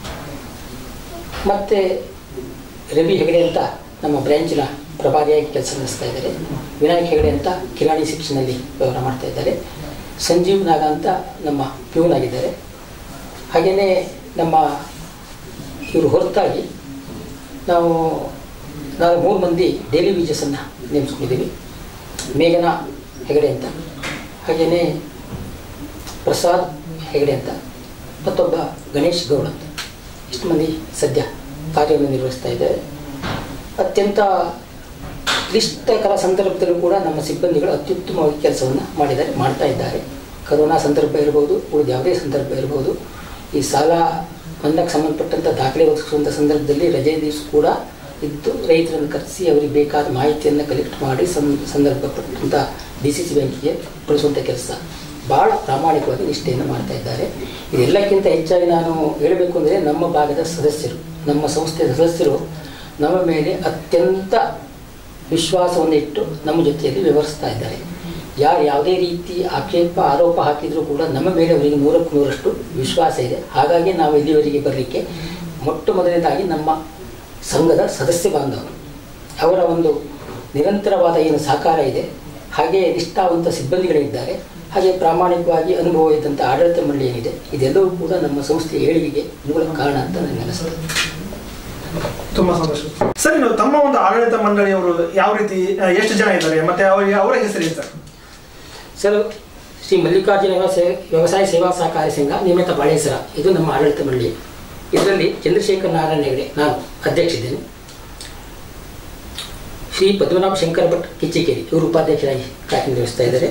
ಮತ್ತು ರವಿ ಹೆಗಡೆ ಅಂತ ನಮ್ಮ ಬ್ರ್ಯಾಂಚಿನ ಪ್ರಭಾರಿಯಾಗಿ ಕೆಲಸ ನಡೆಸ್ತಾ ಇದ್ದಾರೆ. ವಿನಾಯಕ್ ಹೆಗಡೆ ಅಂತ ಕಿರಾಣಿ ಸೆಕ್ಷನಲ್ಲಿ ವ್ಯವಹಾರ ಮಾಡ್ತಾ ಇದ್ದಾರೆ. ಸಂಜೀವ್ ನಾಗ ಅಂತ ನಮ್ಮ ಪ್ಯೂನ್ ಆಗಿದ್ದಾರೆ. ಹಾಗೆಯೇ ನಮ್ಮ ಇವರು ಹೊರತಾಗಿ ನಾವು ನಾವು ಮೂರು ಮಂದಿ ಡೈಲಿ ವೇಜಸನ್ನು ನೇಮಿಸ್ಕೊಂಡಿದ್ದೀವಿ. ಮೇಘನಾ ಹೆಗಡೆ ಅಂತ, ಹಾಗೆಯೇ ಪ್ರಸಾದ್ ಹೆಗಡೆ ಅಂತ, ಮತ್ತೊಬ್ಬ ಗಣೇಶ್ ಗೌಡ ಅಂತ. ಇಷ್ಟು ಮಂದಿ ಸದ್ಯ ಕಾರ್ಯವನ್ನು ನಿರ್ವಹಿಸ್ತಾ ಇದ್ದಾರೆ. ಅತ್ಯಂತ ಕ್ಲಿಷ್ಟಕರ ಸಂದರ್ಭದಲ್ಲೂ ಕೂಡ ನಮ್ಮ ಸಿಬ್ಬಂದಿಗಳು ಅತ್ಯುತ್ತಮವಾಗಿ ಕೆಲಸವನ್ನು ಮಾಡಿದ್ದಾರೆ, ಮಾಡ್ತಾ ಇದ್ದಾರೆ. ಕರೋನಾ ಸಂದರ್ಭ ಇರ್ಬೋದು, ಉಳಿದ ಯಾವುದೇ ಸಂದರ್ಭ ಇರ್ಬೋದು, ಈ ಸಾಲ ಮನ್ನಾಕ್ಕೆ ಸಂಬಂಧಪಟ್ಟಂಥ ದಾಖಲೆ ಒದಗಿಸುವಂಥ ಸಂದರ್ಭದಲ್ಲಿ ರಜೆ ದಿವಸ ಕೂಡ ಇದ್ದು ರೈತರನ್ನು ಕರೆಸಿ ಅವರಿಗೆ ಬೇಕಾದ ಮಾಹಿತಿಯನ್ನು ಕಲೆಕ್ಟ್ ಮಾಡಿ ಸಂ ಸಂದರ್ಭಪಟ್ಟಂಥ ಡಿ ಸಿ ಸಿ ಬ್ಯಾಂಕಿಗೆ ಕಳಿಸುವಂಥ ಕೆಲಸ ಭಾಳ ಪ್ರಾಮಾಣಿಕವಾಗಿ ನಿಷ್ಠೆಯನ್ನು ಮಾಡ್ತಾ ಇದ್ದಾರೆ. ಇದೆಲ್ಲಕ್ಕಿಂತ ಹೆಚ್ಚಾಗಿ ನಾನು ಹೇಳಬೇಕು ಅಂದರೆ ನಮ್ಮ ಭಾಗದ ಸದಸ್ಯರು, ನಮ್ಮ ಸಂಸ್ಥೆಯ ಸದಸ್ಯರು ನಮ್ಮ ಮೇಲೆ ಅತ್ಯಂತ ವಿಶ್ವಾಸವನ್ನು ಇಟ್ಟು ನಮ್ಮ ಜೊತೆಯಲ್ಲಿ ವ್ಯವಹರಿಸ್ತಾ ಇದ್ದಾರೆ. ಯಾರು ಯಾವುದೇ ರೀತಿ ಆಕ್ಷೇಪ ಆರೋಪ ಹಾಕಿದರೂ ಕೂಡ ನಮ್ಮ ಮೇಲೆ ಅವರಿಗೆ ನೂರಕ್ಕೂ ನೂರಷ್ಟು ವಿಶ್ವಾಸ ಇದೆ. ಹಾಗಾಗಿ ನಾವು ಇಲ್ಲಿವರೆಗೆ ಬರಲಿಕ್ಕೆ ಮೊಟ್ಟ ಮೊದಲನೇದಾಗಿ ನಮ್ಮ ಸಂಘದ ಸದಸ್ಯ ಬಾಂಧವರು ಅವರ ಒಂದು ನಿರಂತರವಾದ ಏನು ಸಹಕಾರ ಇದೆ, ಹಾಗೆ ನಿಷ್ಠಾವಂತ ಸಿಬ್ಬಂದಿಗಳಿದ್ದಾರೆ, ಹಾಗೆ ಪ್ರಾಮಾಣಿಕವಾಗಿ ಅನುಭವ ಇದ್ದಂಥ ಆಡಳಿತ ಮಂಡಳಿ ಏನಿದೆ, ಇದೆಲ್ಲವೂ ಕೂಡ ನಮ್ಮ ಸಂಸ್ಥೆಯ ಏಳಿಗೆಗೆ ಮೂಲ ಕಾರಣ ಅಂತ ನನಗೆ ಅನಿಸ್ತದೆ. ತುಂಬಾ ಸಂತೋಷ ಸರ್. ನೀವು ತಮ್ಮ ಒಂದು ಆಡಳಿತ ಮಂಡಳಿಯವರು ಯಾವ ರೀತಿ ಎಷ್ಟು ಜನ ಇದ್ದಾರೆ ಮತ್ತೆ ಅವರಿಗೆ ಅವರ ಹೆಸರೇನು ಸರ್? ಸರ್, ಶ್ರೀ ಮಲ್ಲಿಕಾರ್ಜುನ ವ್ಯವಸಾಯ ವ್ಯವಸಾಯ ಸೇವಾ ಸಹಕಾರಿ ಸಂಘ ನಿಯಮಿತ ಬಾಳೇಸರ ಇದು ನಮ್ಮ ಆಡಳಿತ ಮಂಡಳಿ. ಇದರಲ್ಲಿ ಚಂದ್ರಶೇಖರ್ ನಾರಾಯಣ ಹೆಗಡೆ ನಾನು ಅಧ್ಯಕ್ಷಿದ್ದೇನೆ. ಶ್ರೀ ಪದ್ಮನಾಭ ಶಂಕರ ಭಟ್ ಕಿಚ್ಚಿಕೇರಿ ಇವರು ಉಪಾಧ್ಯಕ್ಷರಾಗಿ ಕಾರ್ಯನಿರ್ವಹಿಸ್ತಾ ಇದ್ದಾರೆ.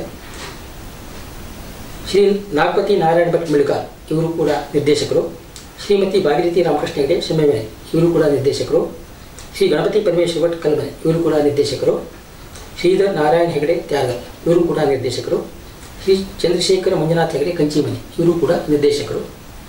ಶ್ರೀ ನಾಗಪತಿ ನಾರಾಯಣ ಭಟ್ ಮಿಳ್ಕಾರ್ ಇವರು ಕೂಡ ನಿರ್ದೇಶಕರು. ಶ್ರೀಮತಿ ಭಾಗೀರಥಿ ರಾಮಕೃಷ್ಣ ಹೆಗಡೆ ಶೆಮ್ಮೆಮನೆ ಇವರು ಕೂಡ ನಿರ್ದೇಶಕರು. ಶ್ರೀ ಗಣಪತಿ ಪರಮೇಶ್ವರ ಭಟ್ ಕಲ್ಮನೆ ಇವರು ಕೂಡ ನಿರ್ದೇಶಕರು. ಶ್ರೀಧರ್ ನಾರಾಯಣ ಹೆಗಡೆ ತ್ಯಾಗರ್ ಇವರು ಕೂಡ ನಿರ್ದೇಶಕರು. ಶ್ರೀ ಚಂದ್ರಶೇಖರ ಮಂಜುನಾಥ್ ಹೆಗಡೆ ಕಂಚಿಮನೆ ಇವರು ಕೂಡ ನಿರ್ದೇಶಕರು.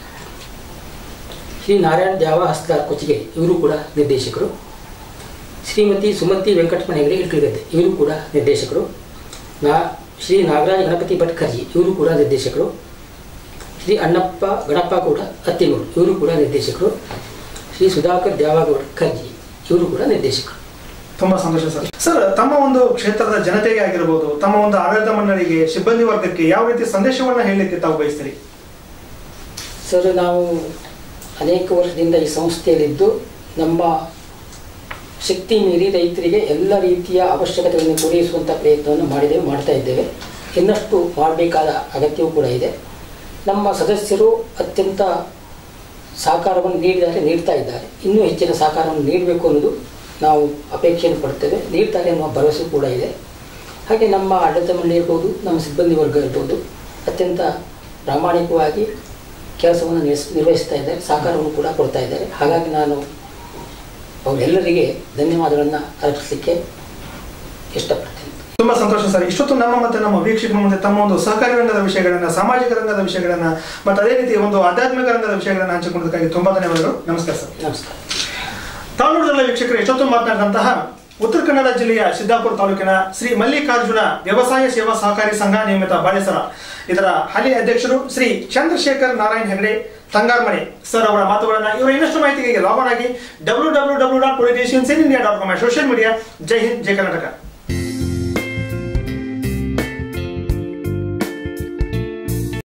ಶ್ರೀ ನಾರಾಯಣ ದ್ಯಾವ ಹಸ್ತಾರ್ ಕೊಚ್ಚಿಗೇರಿ ಇವರು ಕೂಡ ನಿರ್ದೇಶಕರು. ಶ್ರೀಮತಿ ಸುಮತಿ ವೆಂಕಟರಮಣ ಹೆಗಡೆ ಇಳ್ಕಲ್ಗದ್ದೆ ಇವರು ಕೂಡ ನಿರ್ದೇಶಕರು. ನಾ ಶ್ರೀ ನಾಗರಾಜ ಗಣಪತಿ ಭಟ್ ಖರ್ಜಿ ಇವರು ಕೂಡ ನಿರ್ದೇಶಕರು. ಶ್ರೀ ಅಣ್ಣಪ್ಪ ಗಣಪ್ಪ ಗೌಡ ಅತ್ತಿಗೌಡ ಇವರು ಕೂಡ ನಿರ್ದೇಶಕರು. ಶ್ರೀ ಸುಧಾಕರ್ ದ್ಯಾವಗೌಡ ಖರ್ಜಿ ಇವರು ಕೂಡ ನಿರ್ದೇಶಕರು. ತುಂಬಾ ಸಂತೋಷ ಸರ್. ಸರ್, ತಮ್ಮ ಒಂದು ಕ್ಷೇತ್ರದ ಜನತೆಗೆ ಆಗಿರಬಹುದು, ತಮ್ಮ ಒಂದು ಆಡಳಿತ ಮಂಡಳಿಗೆ, ಸಿಬ್ಬಂದಿ ವರ್ಗಕ್ಕೆ ಯಾವ ರೀತಿ ಸಂದೇಶವನ್ನು ಹೇಳಲಿಕ್ಕೆ ತಾವು ಬಯಸ್ತೀರಿ? ಸರ್, ನಾವು ಅನೇಕ ವರ್ಷದಿಂದ ಈ ಸಂಸ್ಥೆಯಲ್ಲಿದ್ದು ನಮ್ಮ ಶಕ್ತಿ ಮೀರಿ ರೈತರಿಗೆ ಎಲ್ಲ ರೀತಿಯ ಅವಶ್ಯಕತೆಗಳನ್ನು ಪೂರೈಸುವಂಥ ಪ್ರಯತ್ನವನ್ನು ಮಾಡಿದ್ದೇವೆ, ಮಾಡ್ತಾ ಇದ್ದೇವೆ. ಇನ್ನಷ್ಟು ಮಾಡಬೇಕಾದ ಅಗತ್ಯವೂ ಕೂಡ ಇದೆ. ನಮ್ಮ ಸದಸ್ಯರು ಅತ್ಯಂತ ಸಹಕಾರವನ್ನು ನೀಡಿದ್ದಾರೆ, ನೀಡ್ತಾ ಇದ್ದಾರೆ. ಇನ್ನೂ ಹೆಚ್ಚಿನ ಸಹಕಾರವನ್ನು ನೀಡಬೇಕು ಅನ್ನೋದು ನಾವು ಅಪೇಕ್ಷೆಯನ್ನು ಪಡ್ತೇವೆ, ನೀಡ್ತಾರೆ ಅನ್ನುವ ಭರವಸೆ ಕೂಡ ಇದೆ. ಹಾಗೆ ನಮ್ಮ ಆಡಳಿತ ಮಂಡಳಿ ಇರ್ಬೋದು, ನಮ್ಮ ಸಿಬ್ಬಂದಿ ವರ್ಗ ಇರ್ಬೋದು, ಅತ್ಯಂತ ಪ್ರಾಮಾಣಿಕವಾಗಿ ಕೆಲಸವನ್ನು ನಿರ್ವಹಿಸ್ತಾ ಇದ್ದಾರೆ, ಸಹಕಾರವನ್ನು ಕೂಡ ಕೊಡ್ತಾ ಇದ್ದಾರೆ. ಹಾಗಾಗಿ ನಾನು ಅವರೆಲ್ಲರಿಗೆ ಧನ್ಯವಾದಗಳನ್ನು ಅರ್ಪಿಸಲಿಕ್ಕೆ ಇಷ್ಟಪಡ್ತೇನೆ. ತುಂಬಾ ಸಂತೋಷ ಸರ್. ಇಷ್ಟೊತ್ತು ನಮ್ಮ ಮತ್ತೆ ನಮ್ಮ ವೀಕ್ಷಕರ ಮುಂದೆ ತಮ್ಮ ಒಂದು ಸಹಕಾರಿ ರಂಗದ ವಿಷಯಗಳನ್ನ, ಸಾಮಾಜಿಕ ರಂಗದ ವಿಷಯಗಳನ್ನ ಮತ್ತು ಅದೇ ರೀತಿ ಒಂದು ಆಧ್ಯಾತ್ಮಿಕ ರಂಗದ ವಿಷಯಗಳನ್ನ ಹಂಚಿಕೊಂಡದಕ್ಕಾಗಿ ತುಂಬಾ ಧನ್ಯವಾದಗಳು. ನಮಸ್ಕಾರ ಸರ್. ನಮಸ್ಕಾರ. ತಾಲೂಕಿನ ವೀಕ್ಷಕರು, ಎಷ್ಟೊತ್ತು ಮಾತನಾಡಿದಂತಹ ಉತ್ತರ ಕನ್ನಡ ಜಿಲ್ಲೆಯ ಸಿದ್ದಾಪುರ ತಾಲೂಕಿನ ಶ್ರೀ ಮಲ್ಲಿಕಾರ್ಜುನ ವ್ಯವಸಾಯ ಸೇವಾ ಸಹಕಾರಿ ಸಂಘ ನಿಯಮಿತ ಬಾಳೇಸರ ಇದರ ಹಾಲಿ ಅಧ್ಯಕ್ಷರು ಶ್ರೀ ಚಂದ್ರಶೇಖರ್ ನಾರಾಯಣ್ ಹೆಗಡೆ ತಂಗಾರ್ಮನೆ ಸರ್ ಅವರ ಮಾತುಗಳನ್ನ, ಇವರ ಇನ್ನಷ್ಟು ಮಾಹಿತಿಗೆ ಲಾಗ್ ಆನ್ ಆಗಿ W W W dot politicians in India dot com social media. ಜೈ ಹಿಂದ್, ಜೈ ಕರ್ನಾಟಕ.